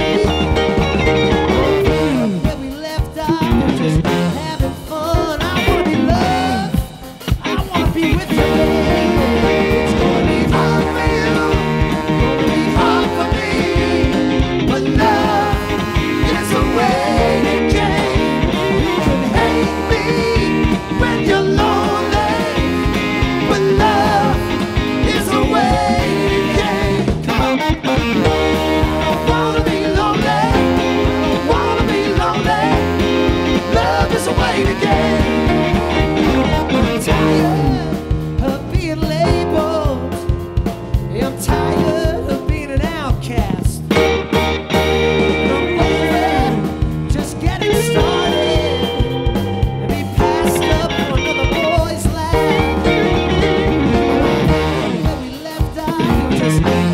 Having fun, I wanna be loved, I wanna be with you, baby. It's gonna be hard for you, gonna be hard for me, but love is a waiting game. You can hate me when you're lonely, but love is a waiting game. Come on. I don't wanna be lonely, I don't wanna be lonely. Love is a waiting game. I'm tired of being labeled. I'm tired of being an outcast. And I'm over just getting started and be passed up for another boy's lap. When we left out, we were just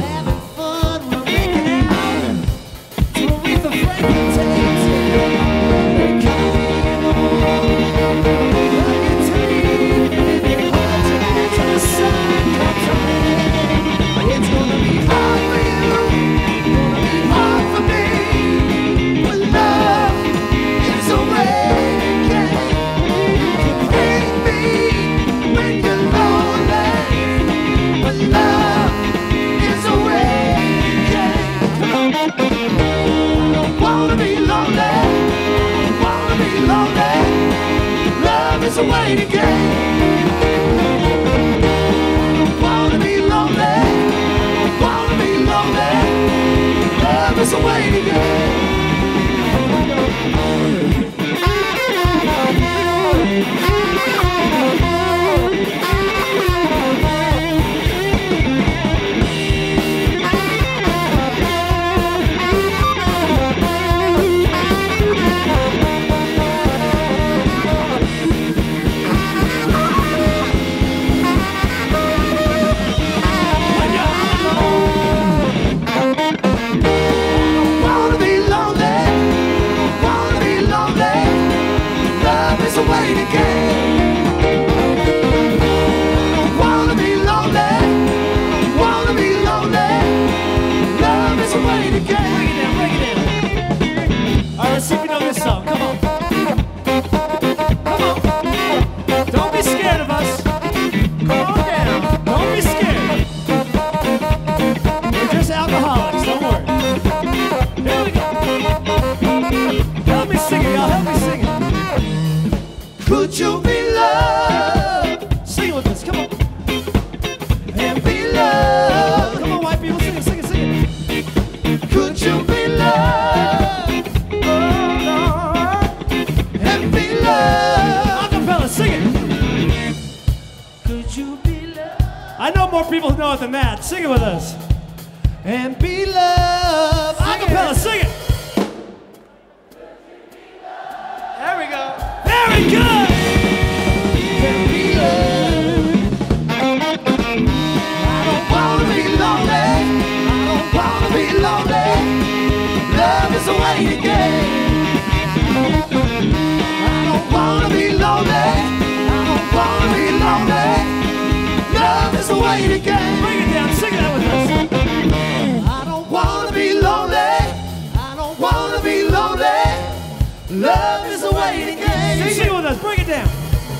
the way to go. Let's see if you know this song. Come on. Come on. Don't be scared of us. Come on down. Don't be scared. We're just alcoholics. Don't worry. Here we go. Help me sing it, y'all. Help me sing it. Could you be loved? Sing it with us. Come on. And be loved. Come on, white people. Sing it, sing it, sing it. Could you be loved? Sing it. Could you be loved? I know more people know it than that. Sing it with us. And be loved. Acapella, sing it. There we go. Very good. And be loved. I don't wanna be lonely. I don't wanna be lonely. Love is the way to get. I don't wanna be lonely. Wanna be lonely. Love is the way to get. Bring it down, sing that with us. I don't wanna be lonely. I don't wanna be lonely. Love is the way to get. Sing, sing it with us, bring it down.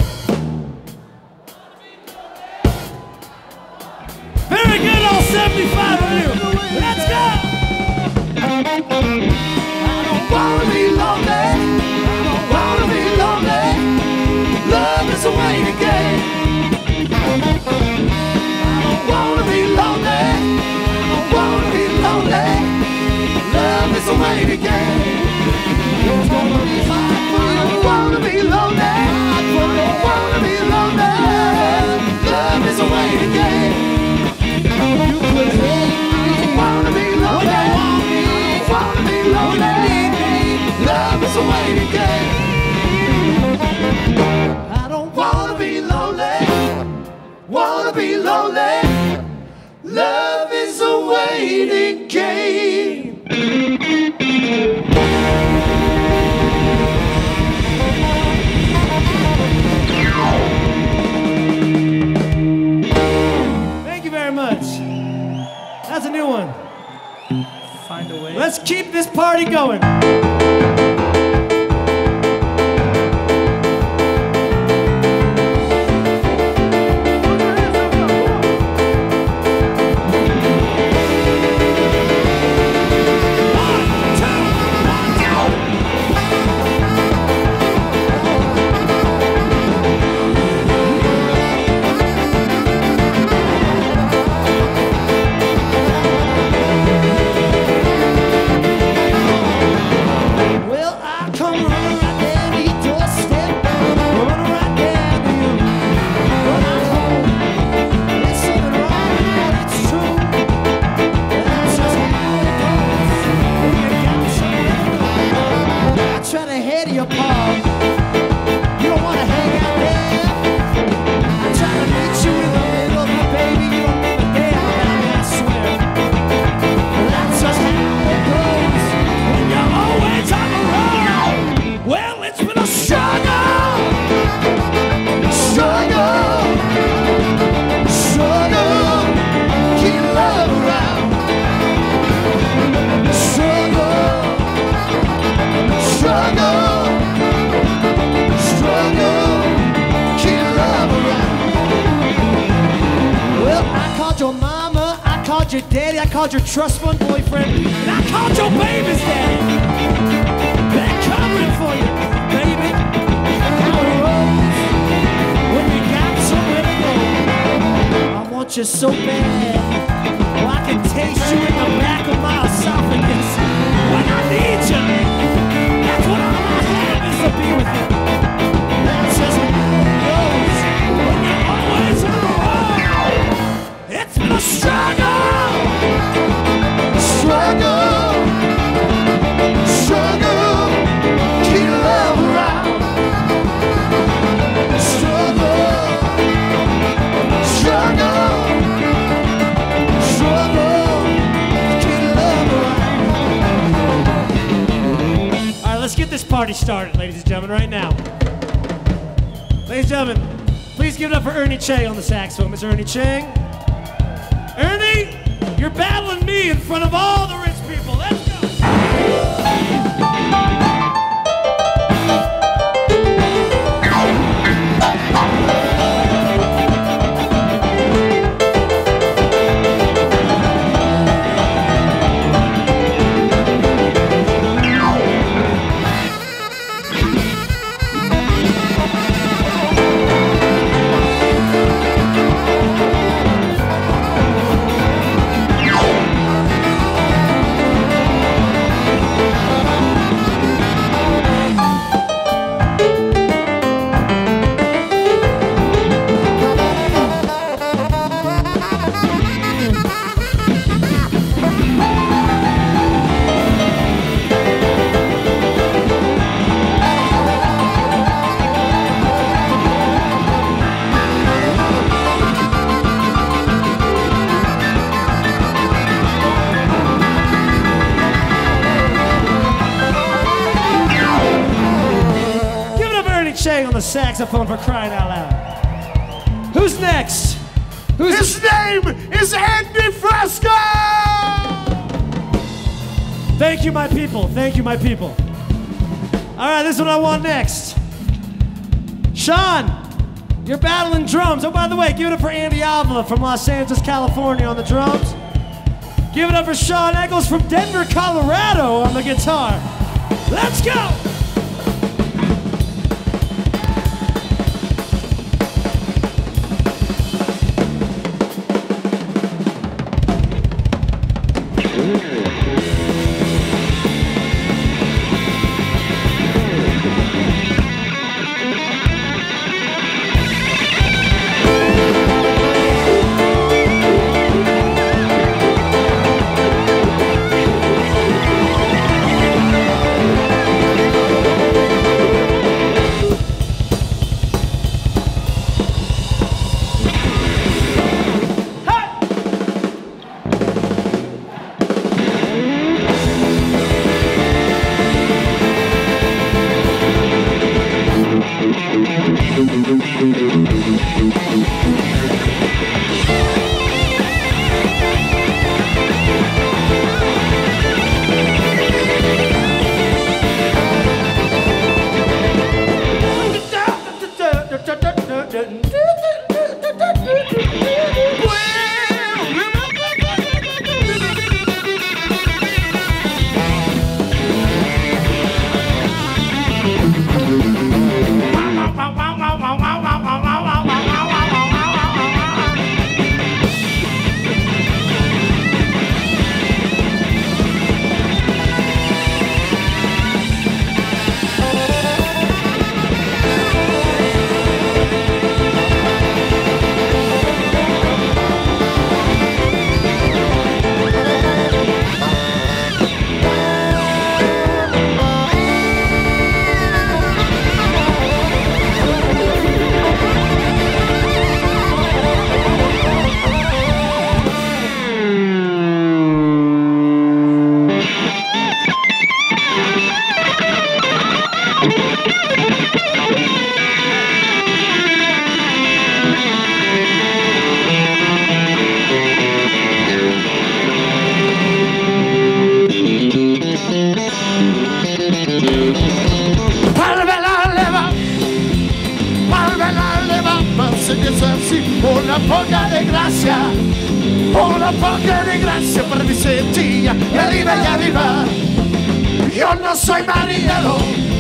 Very good, all seventy-five of you. Let's go. I don't wanna be lonely. I don't wanna be lonely. Love is the way to get. I don't wanna be lonely. I don't wanna be lonely. Love is the way to get. It's gonna be hard for you. I don't wanna be lonely. I don't wanna be lonely. Love is the way to get. You could hate me. I don't wanna be lonely. I don't wanna be lonely. Love is the way to get. I don't wanna be lonely, wanna be lonely. Love is a waiting game. Thank you very much. That's a new one. Find a way. Let's keep this party going. Your daddy, I called your trust fund boyfriend, and I called your baby's daddy. They're coming for you, baby. How it rolls when you got somewhere to go. I want you so bad. Well, I can taste you in the back of my esophagus. When I need you, that's what all I have is to be with you. That's just how it goes when you're always around. It's been a struggle, struggle, struggle. Keep love around. Struggle, struggle, struggle. Keep love around. All right, let's get this party started, ladies and gentlemen, right now. Ladies and gentlemen, please give it up for Ernie Chang on the saxophone. Mister Ernie Chang. Ernie, you're battling me in front of all the rich people. Let's go. Chang on the saxophone, for crying out loud. Who's next? Who's His name is Andee Frasco! Thank you, my people. Thank you, my people. All right, this is what I want next. Shawn, you're battling drums. Oh, by the way, give it up for Andee Avila from Los Angeles, California on the drums. Give it up for Shawn Eckles from Denver, Colorado on the guitar. Let's go! una poca de gracia, una poca de gracia para mi sentía y arriba y arriba. Yo no soy marinero,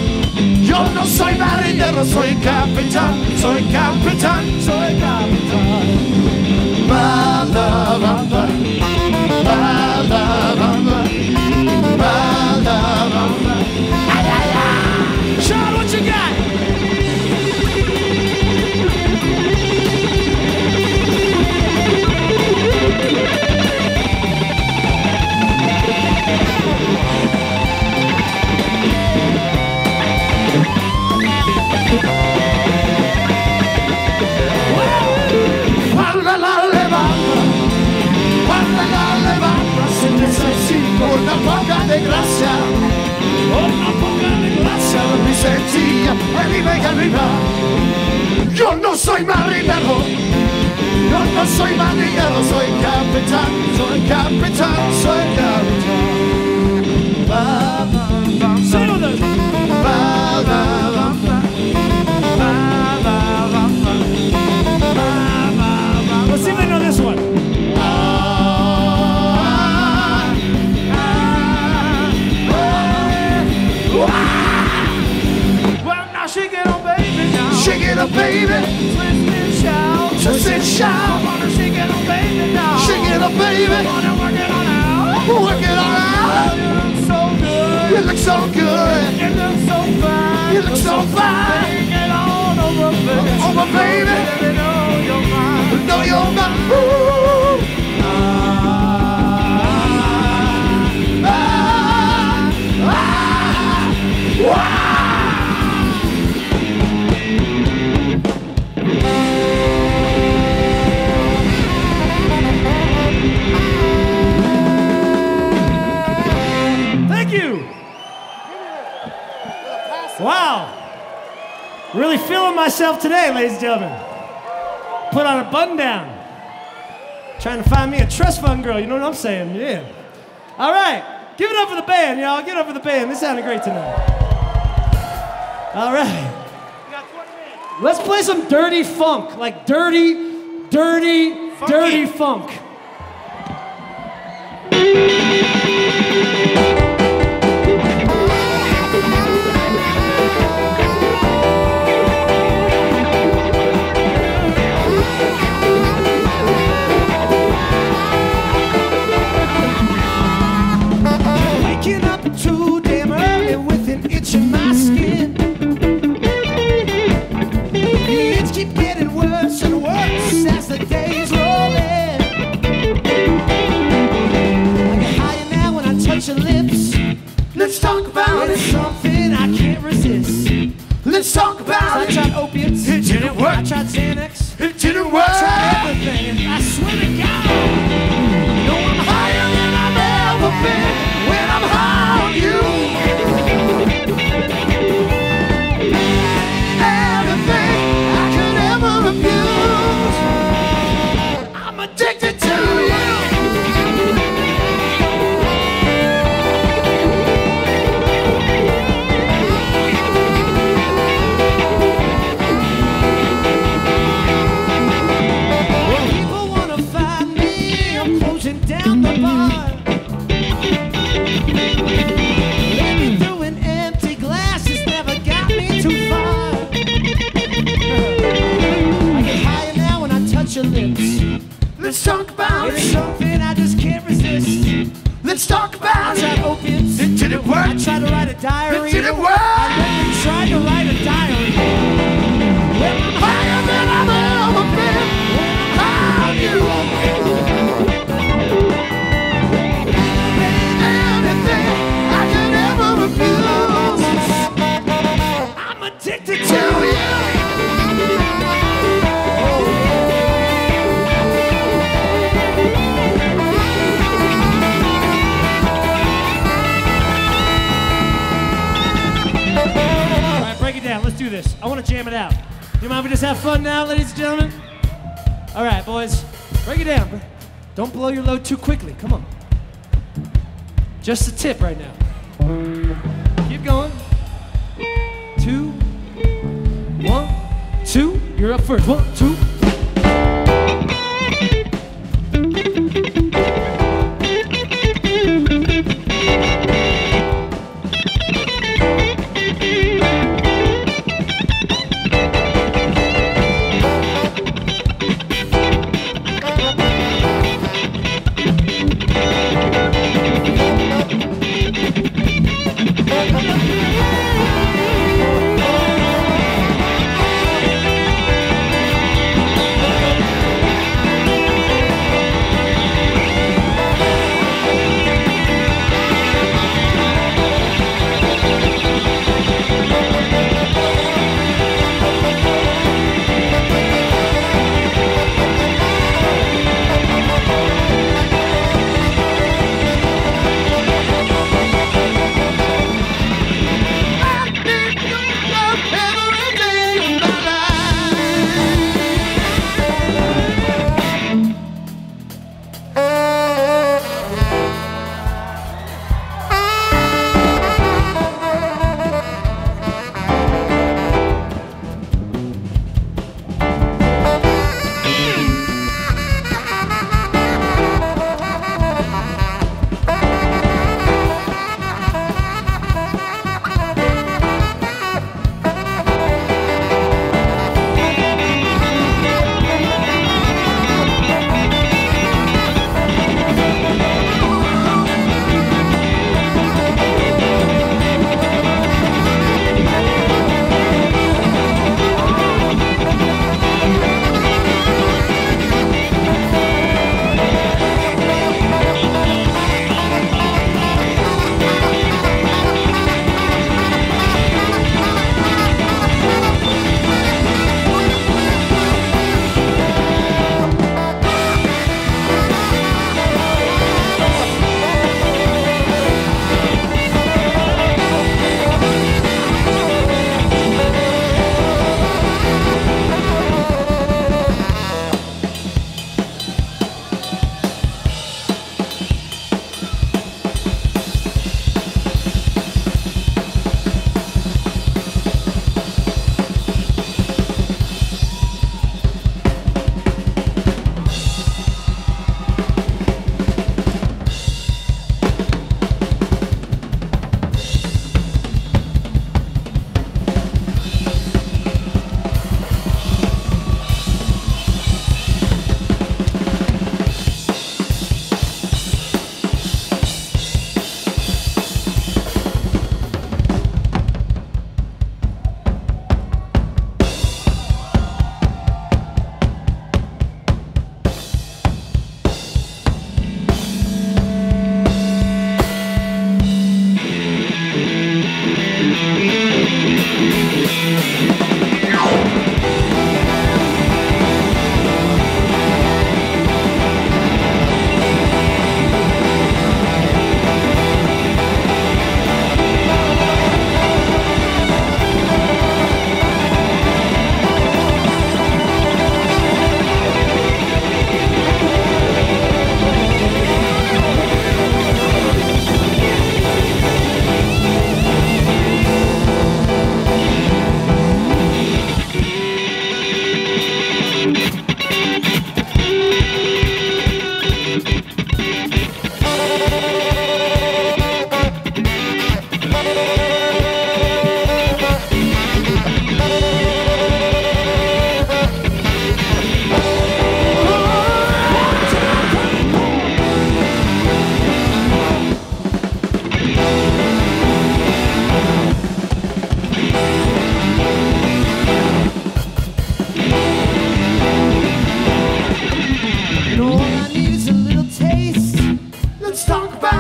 yo no soy marinero, soy capitán, soy capitán, soy capitán. Banda, banda. Yo no soy marinero, yo no soy marinero, soy capitán, soy capitán, soy capitán. Ba, ba, ba, ba. Sing with us. Ba, ba, ba, ba. Ba, ba, ba, ba. Ba, ba, ba, Let's see if they know this one. ah, ah, ah, ah. Well, now shake it up, baby, now. Shake it up, baby. Twist and shout. Twist and shout. I wanna shake it up, baby, now. Shake it up, baby. Wanna work it on out. Work it on out. You look so good. You look so good. You look so fine. You look so fine. Bring it on over, baby. Over, baby. Let me know you're mine. Know you're mine. Ooh. Ah, ah, ah, ah. Thank you. Wow. Really feeling myself today, ladies and gentlemen. Put on a button down. Trying to find me a trust fund girl, you know what I'm saying? Yeah. All right. Give it up for the band, y'all. Give it up for the band. This sounded great tonight. All right. Let's play some dirty funk. Like dirty, dirty, dirty funk. Waking up too damn early with an itch in my skin. The itch keep getting worse and worse as the days roll in. I get higher now when I touch your lips. Let's talk about it. It's something I can't resist. Let's talk about it. I tried opiates. It didn't work. I tried Xanax. It didn't work. I tried everything. And I swear to God, you know I'm higher than I've ever been when I'm high on you. Everything I could ever abuse, I'm addicted to you. When people wanna find me, I'm closing down the bar. Let me through an empty glass has never got me too far. I get higher now when I touch your lips. Let's talk about it. It's something I just can't resist. Let's talk about it. I tried opiates. It didn't work. I tried to write a diary. It didn't work. I really tried to write a diary. Well, I'm higher than I've ever been when I'm high on you. Anything I could ever refuse, I'm addicted to you. All right, break it down. Let's do this. I want to jam it out. You mind if we just have fun now, ladies and gentlemen? All right, boys. Break it down. Don't blow your load too quickly. Come on. Just a tip right now. Keep going. Two. One, two. You're up first. One, two.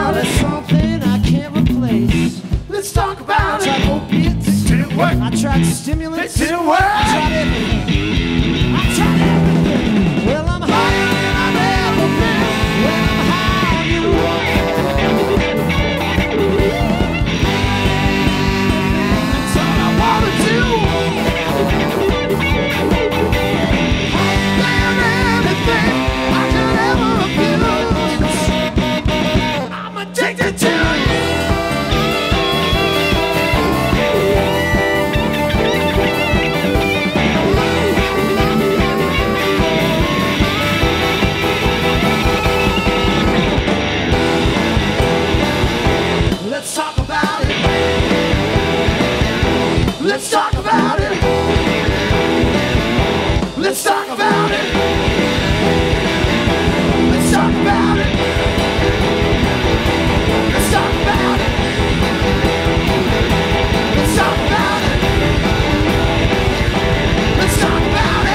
about it. Something I can't replace. Let's talk about I tried it. opiates. It didn't work. I tried stimulants. It didn't work. I tried everything. I tried everything. Well, I'm higher than I've ever been. When I'm high on you. That's all I wanna do. Higher than anything I could ever abuse. I'm addicted to you. Let's talk about it. Let's talk about it. Let's talk about it. Let's talk about it. Let's talk about it. Let's talk about it. Let's talk about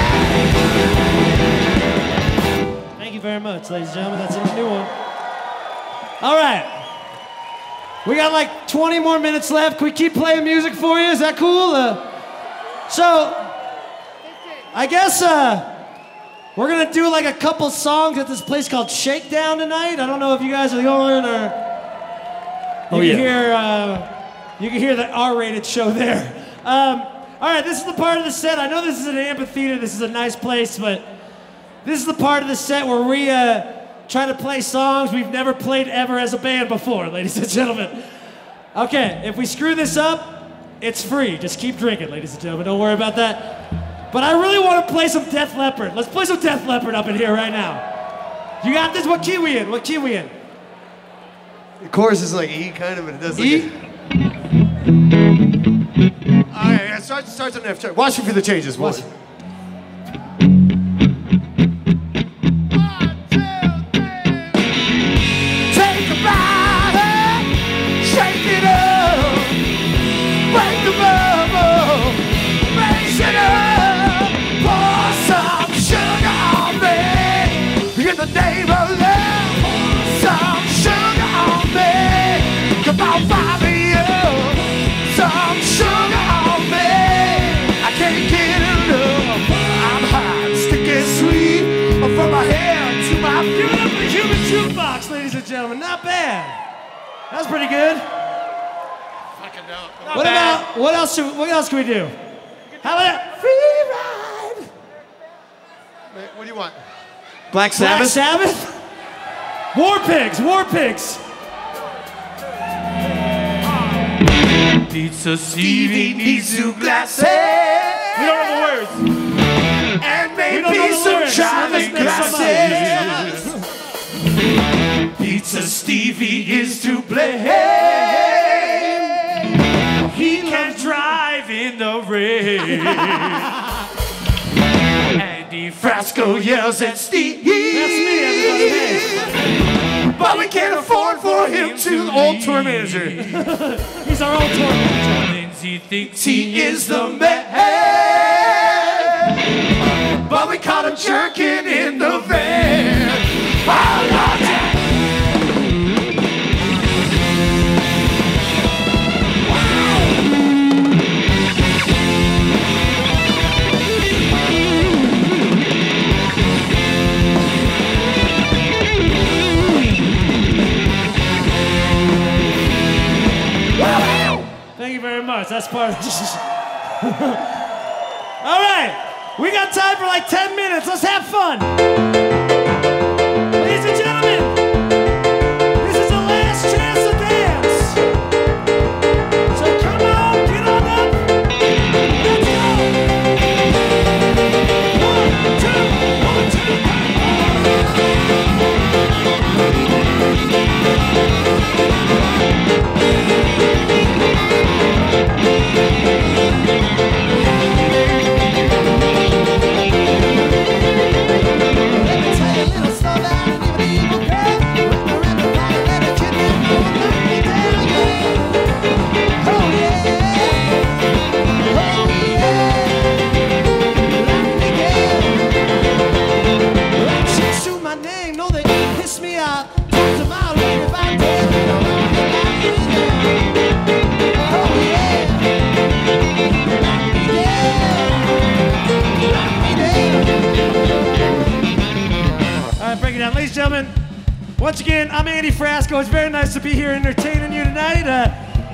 it. Thank you very much, ladies and gentlemen. That's a new one. All right. We got like twenty more minutes left. Can we keep playing music for you? Is that cool? Uh, so, I guess uh, we're gonna do like a couple songs at this place called Shakedown tonight. I don't know if you guys are going or you Oh, can yeah. hear uh, you can hear the R-rated show there. Um, all right, this is the part of the set. I know this is an amphitheater. This is a nice place, but this is the part of the set where we. Uh, Try to play songs we've never played ever as a band before, ladies and gentlemen. Okay, if we screw this up, it's free. Just keep drinking, ladies and gentlemen. Don't worry about that. But I really want to play some Def Leppard. Let's play some Def Leppard up in here right now. You got this? What key we in? What key we in? The chorus is like E kind of, but it does like E? A... All right, it starts, starts on F. Watch me for the changes. Watch. Jukebox, ladies and gentlemen, not bad. That's pretty good. Fucking no. What about what else? Should, what else can we do? How about free ride? Wait, what do you want? Black Sabbath. Black Sabbath. War Pigs. War Pigs. Pizza Stevie needs two glasses. We don't know the words. And maybe some lyrics. traveling Let's make some glasses. Pizza Stevie is to blame. He can drive in the rain. Andee Frasco yells at Steve. That's me, everybody. Hey. But we can't afford for him to Old tour manager. He's our old tour manager. Lindsay thinks he is the man. But we caught him jerking in the van. Oh, Lord, yeah. Thank you very much. That's part of All right. We got time for like ten minutes. Let's have fun. Ladies and gentlemen, this is the last chance to dance. So come on, get on up. Let's go. One, two, one, two, Let me tell you Once again, I'm Andee Frasco. It's very nice to be here entertaining you tonight. Uh,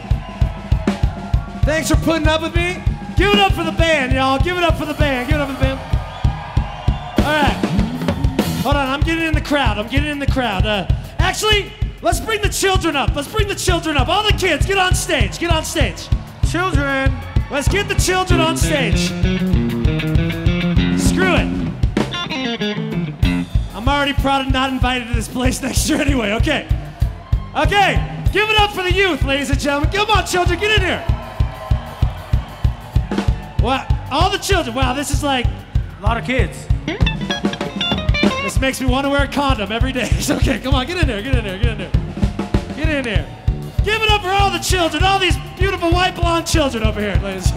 thanks for putting up with me. Give it up for the band, y'all. Give it up for the band. Give it up for the band. All right. Hold on. I'm getting in the crowd. I'm getting in the crowd. Uh, actually, let's bring the children up. Let's bring the children up. All the kids, get on stage. Get on stage. Children. Let's get the children on stage. Screw it. I'm already proud and not invited to this place next year anyway. Okay. Okay. Give it up for the youth, ladies and gentlemen. Come on, children. Get in here. Wow. All the children. Wow, this is like a lot of kids. This makes me want to wear a condom every day. Okay, come on. Get in there. Get in there. Get in there. Get in there. Give it up for all the children. All these beautiful white blonde children over here, ladies.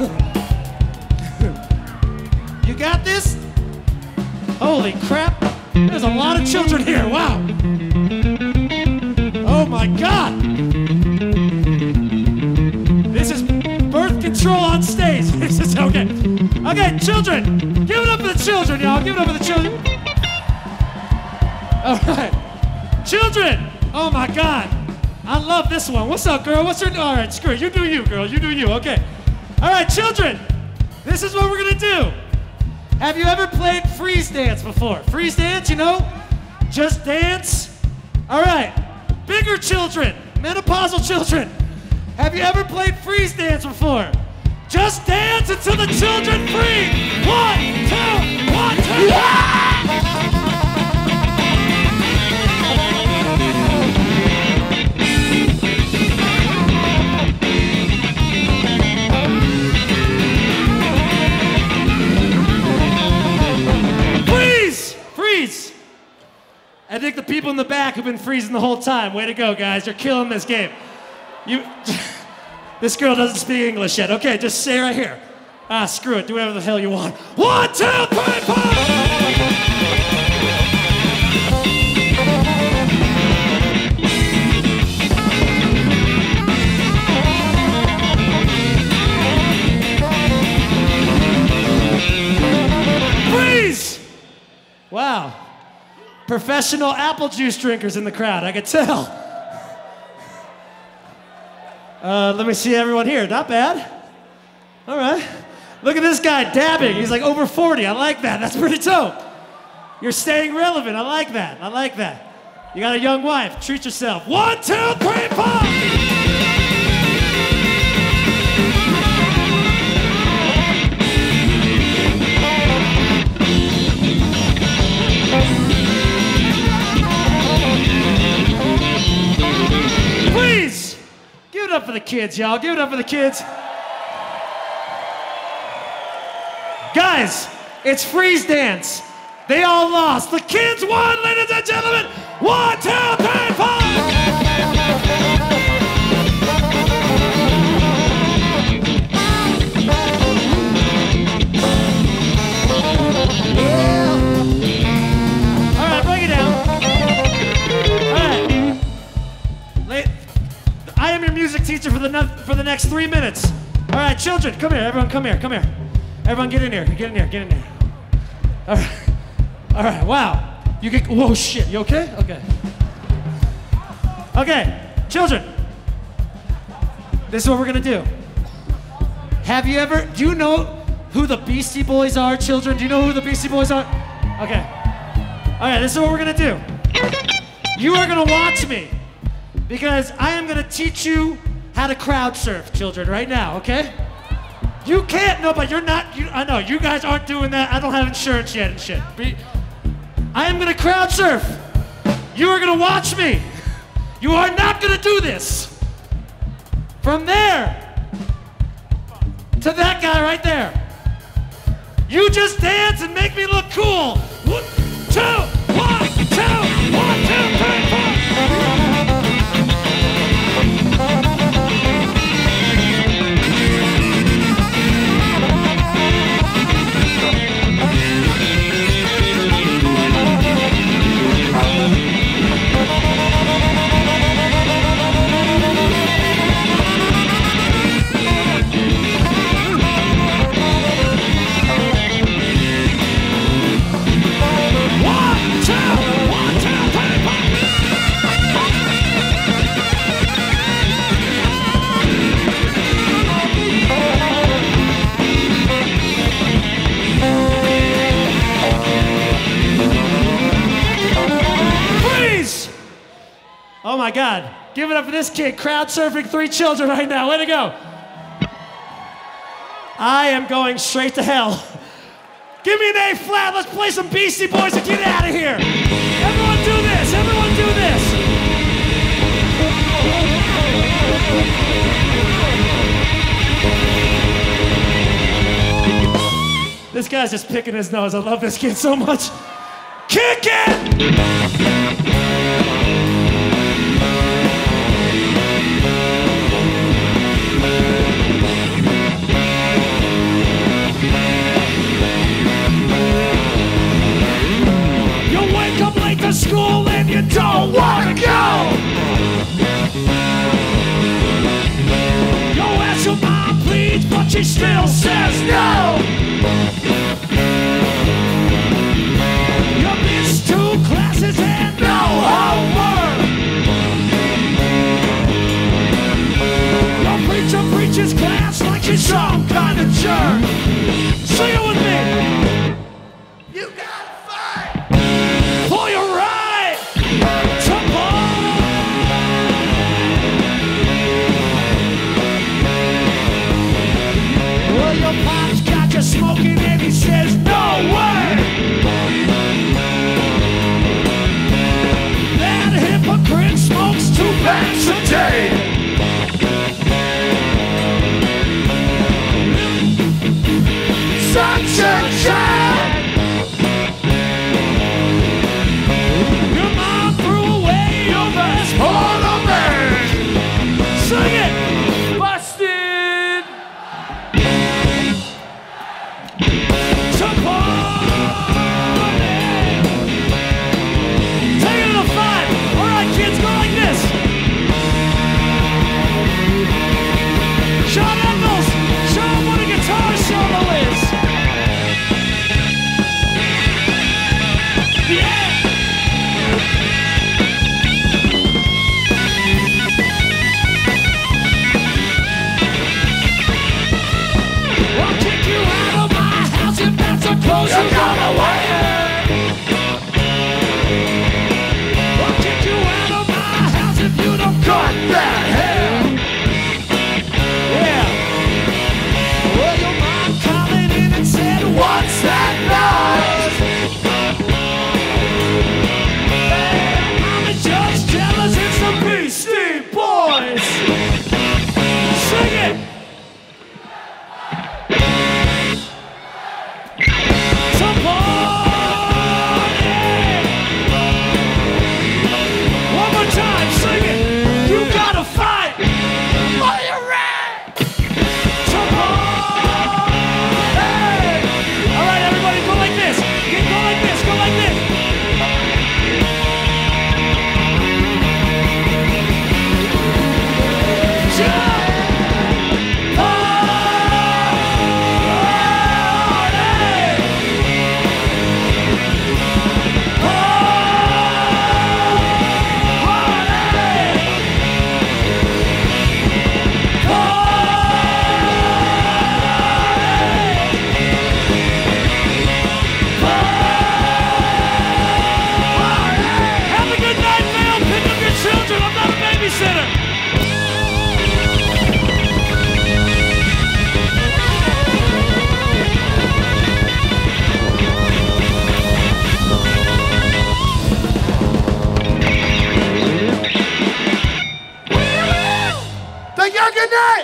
You got this? Holy crap. There's a lot of children here. Wow. Oh my God. This is birth control on stage. This is okay. Okay, children. Give it up for the children, y'all. Give it up for the children. All right. Children. Oh my God. I love this one. What's up, girl? What's her? All right, screw it. You do you, girl. You do you. Okay. All right, children. This is what we're gonna do. Have you ever played freeze dance before? Freeze dance, you know? Just dance? All right. Bigger children, menopausal children. Have you ever played freeze dance before? Just dance until the children freeze. One, two, one, two. Yeah! I think the people in the back have been freezing the whole time. Way to go, guys. You're killing this game. You, this girl doesn't speak English yet. Okay, just say right here. Ah, screw it. Do whatever the hell you want. One, two, three, four! Freeze! Wow. Professional apple juice drinkers in the crowd, I could tell. Uh, let me see everyone here. Not bad. All right. Look at this guy dabbing. He's like over forty. I like that. That's pretty dope. You're staying relevant. I like that. I like that. You got a young wife. Treat yourself. One, two, three, four. Please, give it up for the kids, y'all. Give it up for the kids. Guys, it's freeze dance. They all lost. The kids won, ladies and gentlemen. One, two, three, four. All right, break it down. All right. I am your music teacher for the ne- for the next three minutes. All right, children, come here. Everyone, come here. Come here. Everyone, get in here. Get in here. Get in here. All right. All right. Wow. You get. Whoa, shit. You okay? Okay. Okay, children. This is what we're gonna do. Have you ever? Do you know who the Beastie Boys are, children? Do you know who the Beastie Boys are? Okay. All right. This is what we're gonna do. You are gonna watch me. Because I am gonna teach you how to crowd surf, children, right now, okay? You can't, no, but you're not, you, I know, you guys aren't doing that. I don't have insurance yet and shit. Be, I am gonna crowd surf. You are gonna watch me. You are not gonna do this. From there to that guy right there. You just dance and make me look cool. One, two, one, two, one, two, three, four. One, two. Oh my God. Give it up for this kid, crowd surfing three children right now. Way to go. I am going straight to hell. Give me an A flat. Let's play some Beastie Boys and get out of here. Everyone do this. Everyone do this. This guy's just picking his nose. I love this kid so much. Kick it! To school and you don't wanna go. You ask your mom please, but she still says no. You miss two classes and no homework. Your preacher preaches class like she's some kind of jerk. Sing it with me. You gotta fight for your right to vote. Well, your pop's got you smoking and he says no way. That hypocrite smokes two packs a day. Such a child. Sing it! Busted! To party! Take it to the five! Alright kids, go like this! Shawn Eckles! Show them what a guitar solo is! Yeah! Close you got away. I'll kick you out of my house if you don't cut that hair. Yeah. Well, your mom called in and said, what's that noise? I'm just jealous, it's the Beastie Boys. Sing it. Good night.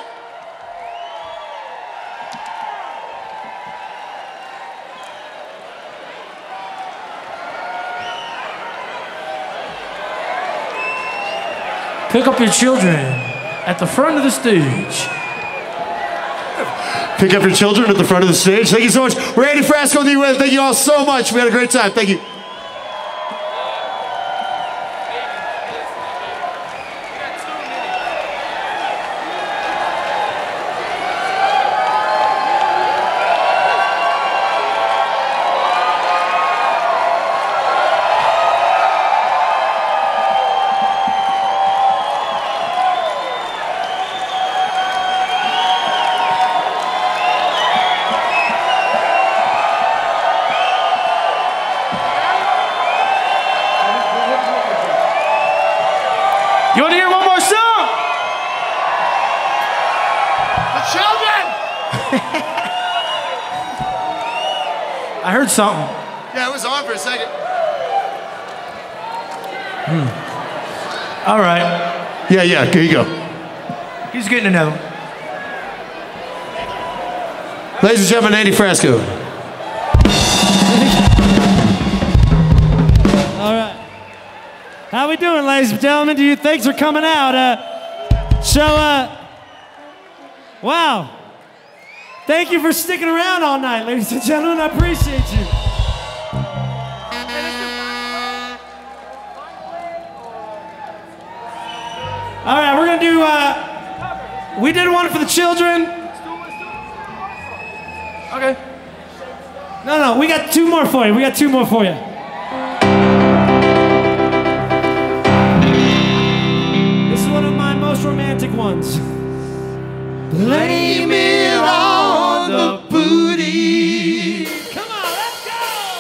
Pick up your children at the front of the stage. Pick up your children at the front of the stage. Thank you so much. We're Andee Frasco the U N. Thank you all so much. We had a great time. Thank you. You want to hear one more song? The children! I heard something. Yeah, it was on for a second. Hmm. All right. Yeah, yeah, here you go. He's getting to know. Ladies and gentlemen, Andy Frasco. All right. How we doing, ladies and gentlemen? Do you thanks for coming out? Uh, so, uh, wow. Thank you for sticking around all night, ladies and gentlemen. I appreciate you. All right, we're gonna do. Uh, we did one for the children. Okay. No, no, we got two more for you. We got two more for you. This is one of my most romantic ones. Blame it on the booty. Come on, let's go!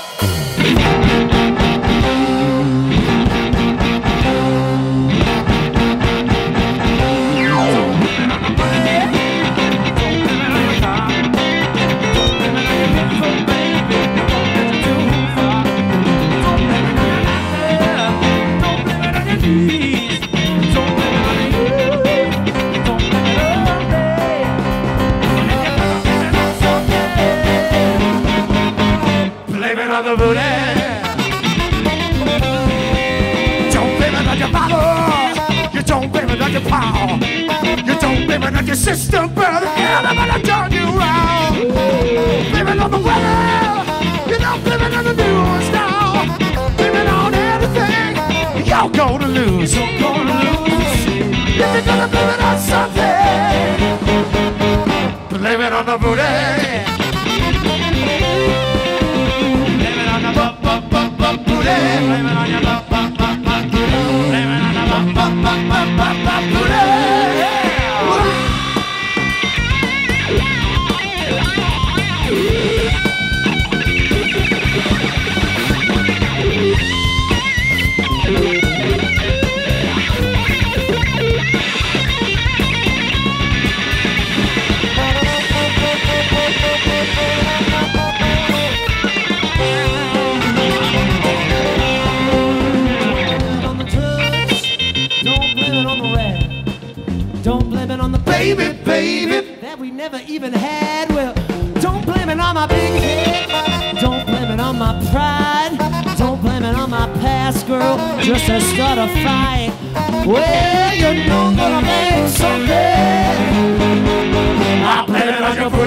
On the booty. Don't blame it on your bottle. You don't blame it on your paw. You don't blame it on your system, brother. Everybody done you wrong. Blame it on the weather. You don't blame it on the news now. Blame it on everything. You're gonna lose. You're gonna lose. If you're gonna blame it on something, blame it on the booty. Blame it on your butt, butt, butt, butt, blame it on your butt, butt, butt, butt, butt, butt, booty. Baby, baby, that we never even had. Well, don't blame it on my big head. Don't blame it on my pride. Don't blame it on my past, girl. Just to start a fight. Well, you know I'm gonna make something. I blame it on your booty.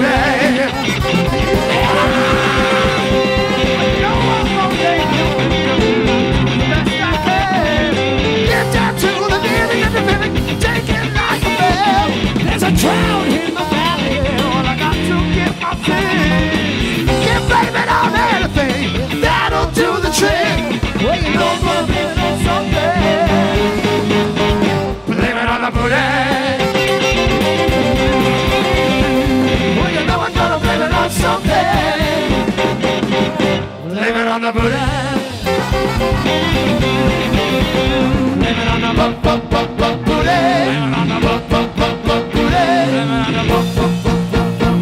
Get down to the beginning of the feeling. Take it like a bell. There's a drought in the valley. Well, I got to get my thing. Can't blame it on anything. That'll do the trick. Well, you know I'm gonna blame it on something. Blame it on the booty. Well, you know I'm gonna blame it on something. Blame it on the booty. Blame it on the bu- bu- bu- bu- booty. Blame it on the bu- bu- bu- bu- booty. Blame it on the bu- bu- bu- bu- bu- bu-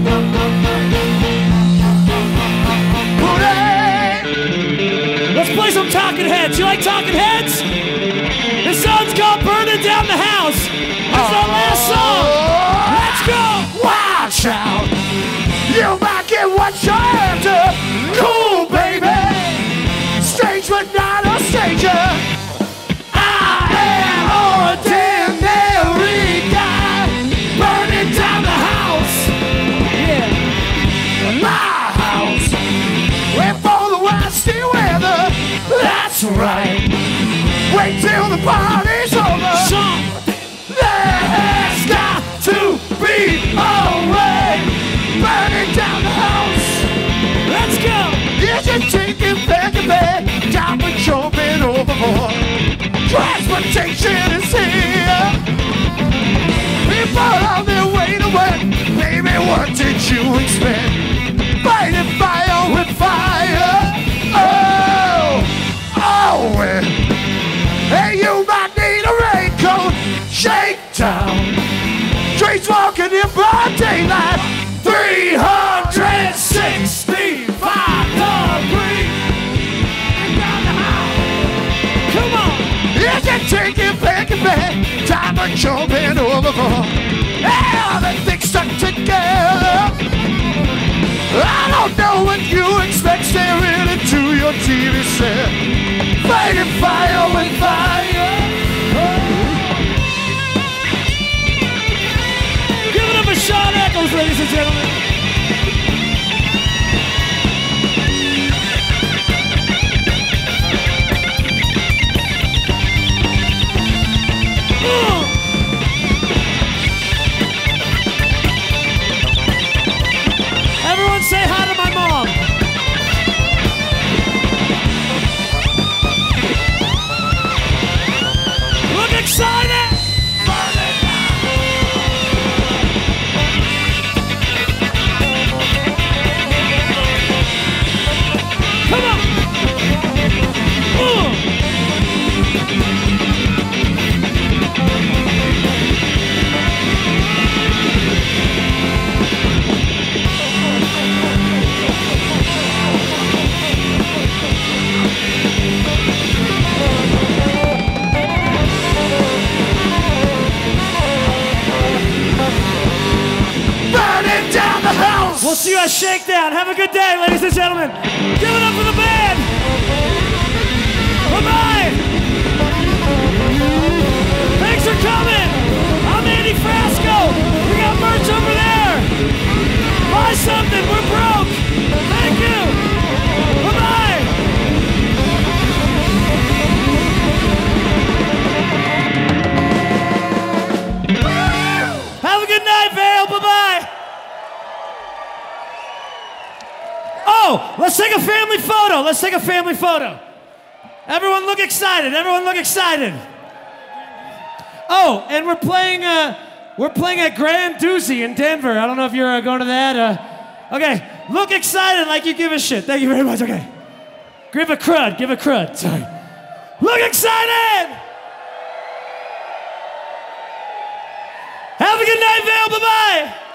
booty. Let's play some Talking Heads. You like Talking Heads? This song's called Burning Down the House. That's our last song. Let's go. Watch out. You might get what you're after. Cool, baby. Strange but not a stranger. I am ordinary guy. Burning down the house. Yeah. My house. Wait for the westy weather. That's right. Wait till the party's over. Shawn. There's got to be a way. Burning down the house. Let's go. Is it taking back a bed? Time for jumping overboard. Transportation is here. People on their way to work. Baby, what did you expect? Fighting fire with fire. Oh, oh, well. Hey, you might need a raincoat. dancing in broad daylight. three hundred sixty-five degrees. Come on. You can take it back and back. Time to jump in overboard. Everything's stuck together. I don't know what you expect staring into your T V set. Fighting fire with fire. Oh. Give it up for Shawn Eckles, ladies and gentlemen. Uh. Everyone say hi to my mom. Look excited. Come on. Ooh. We'll see you at Shakedown. Have a good day, ladies and gentlemen. Give it up for the band. Bye-bye. Thanks for coming. I'm Andee Frasco. We got merch over there. Buy something. We're broke. Thank you. Bye-bye. Have a good night, Vail. Bye-bye. Oh, let's take a family photo. Let's take a family photo. Everyone look excited. Everyone look excited. Oh, and we're playing uh, we're playing at Grand Doozy in Denver. I don't know if you're uh, going to that. Uh, okay, look excited like you give a shit. Thank you very much. Okay. Give a crud. Give a crud. Sorry. Look excited. Have a good night, Vail. Bye-bye.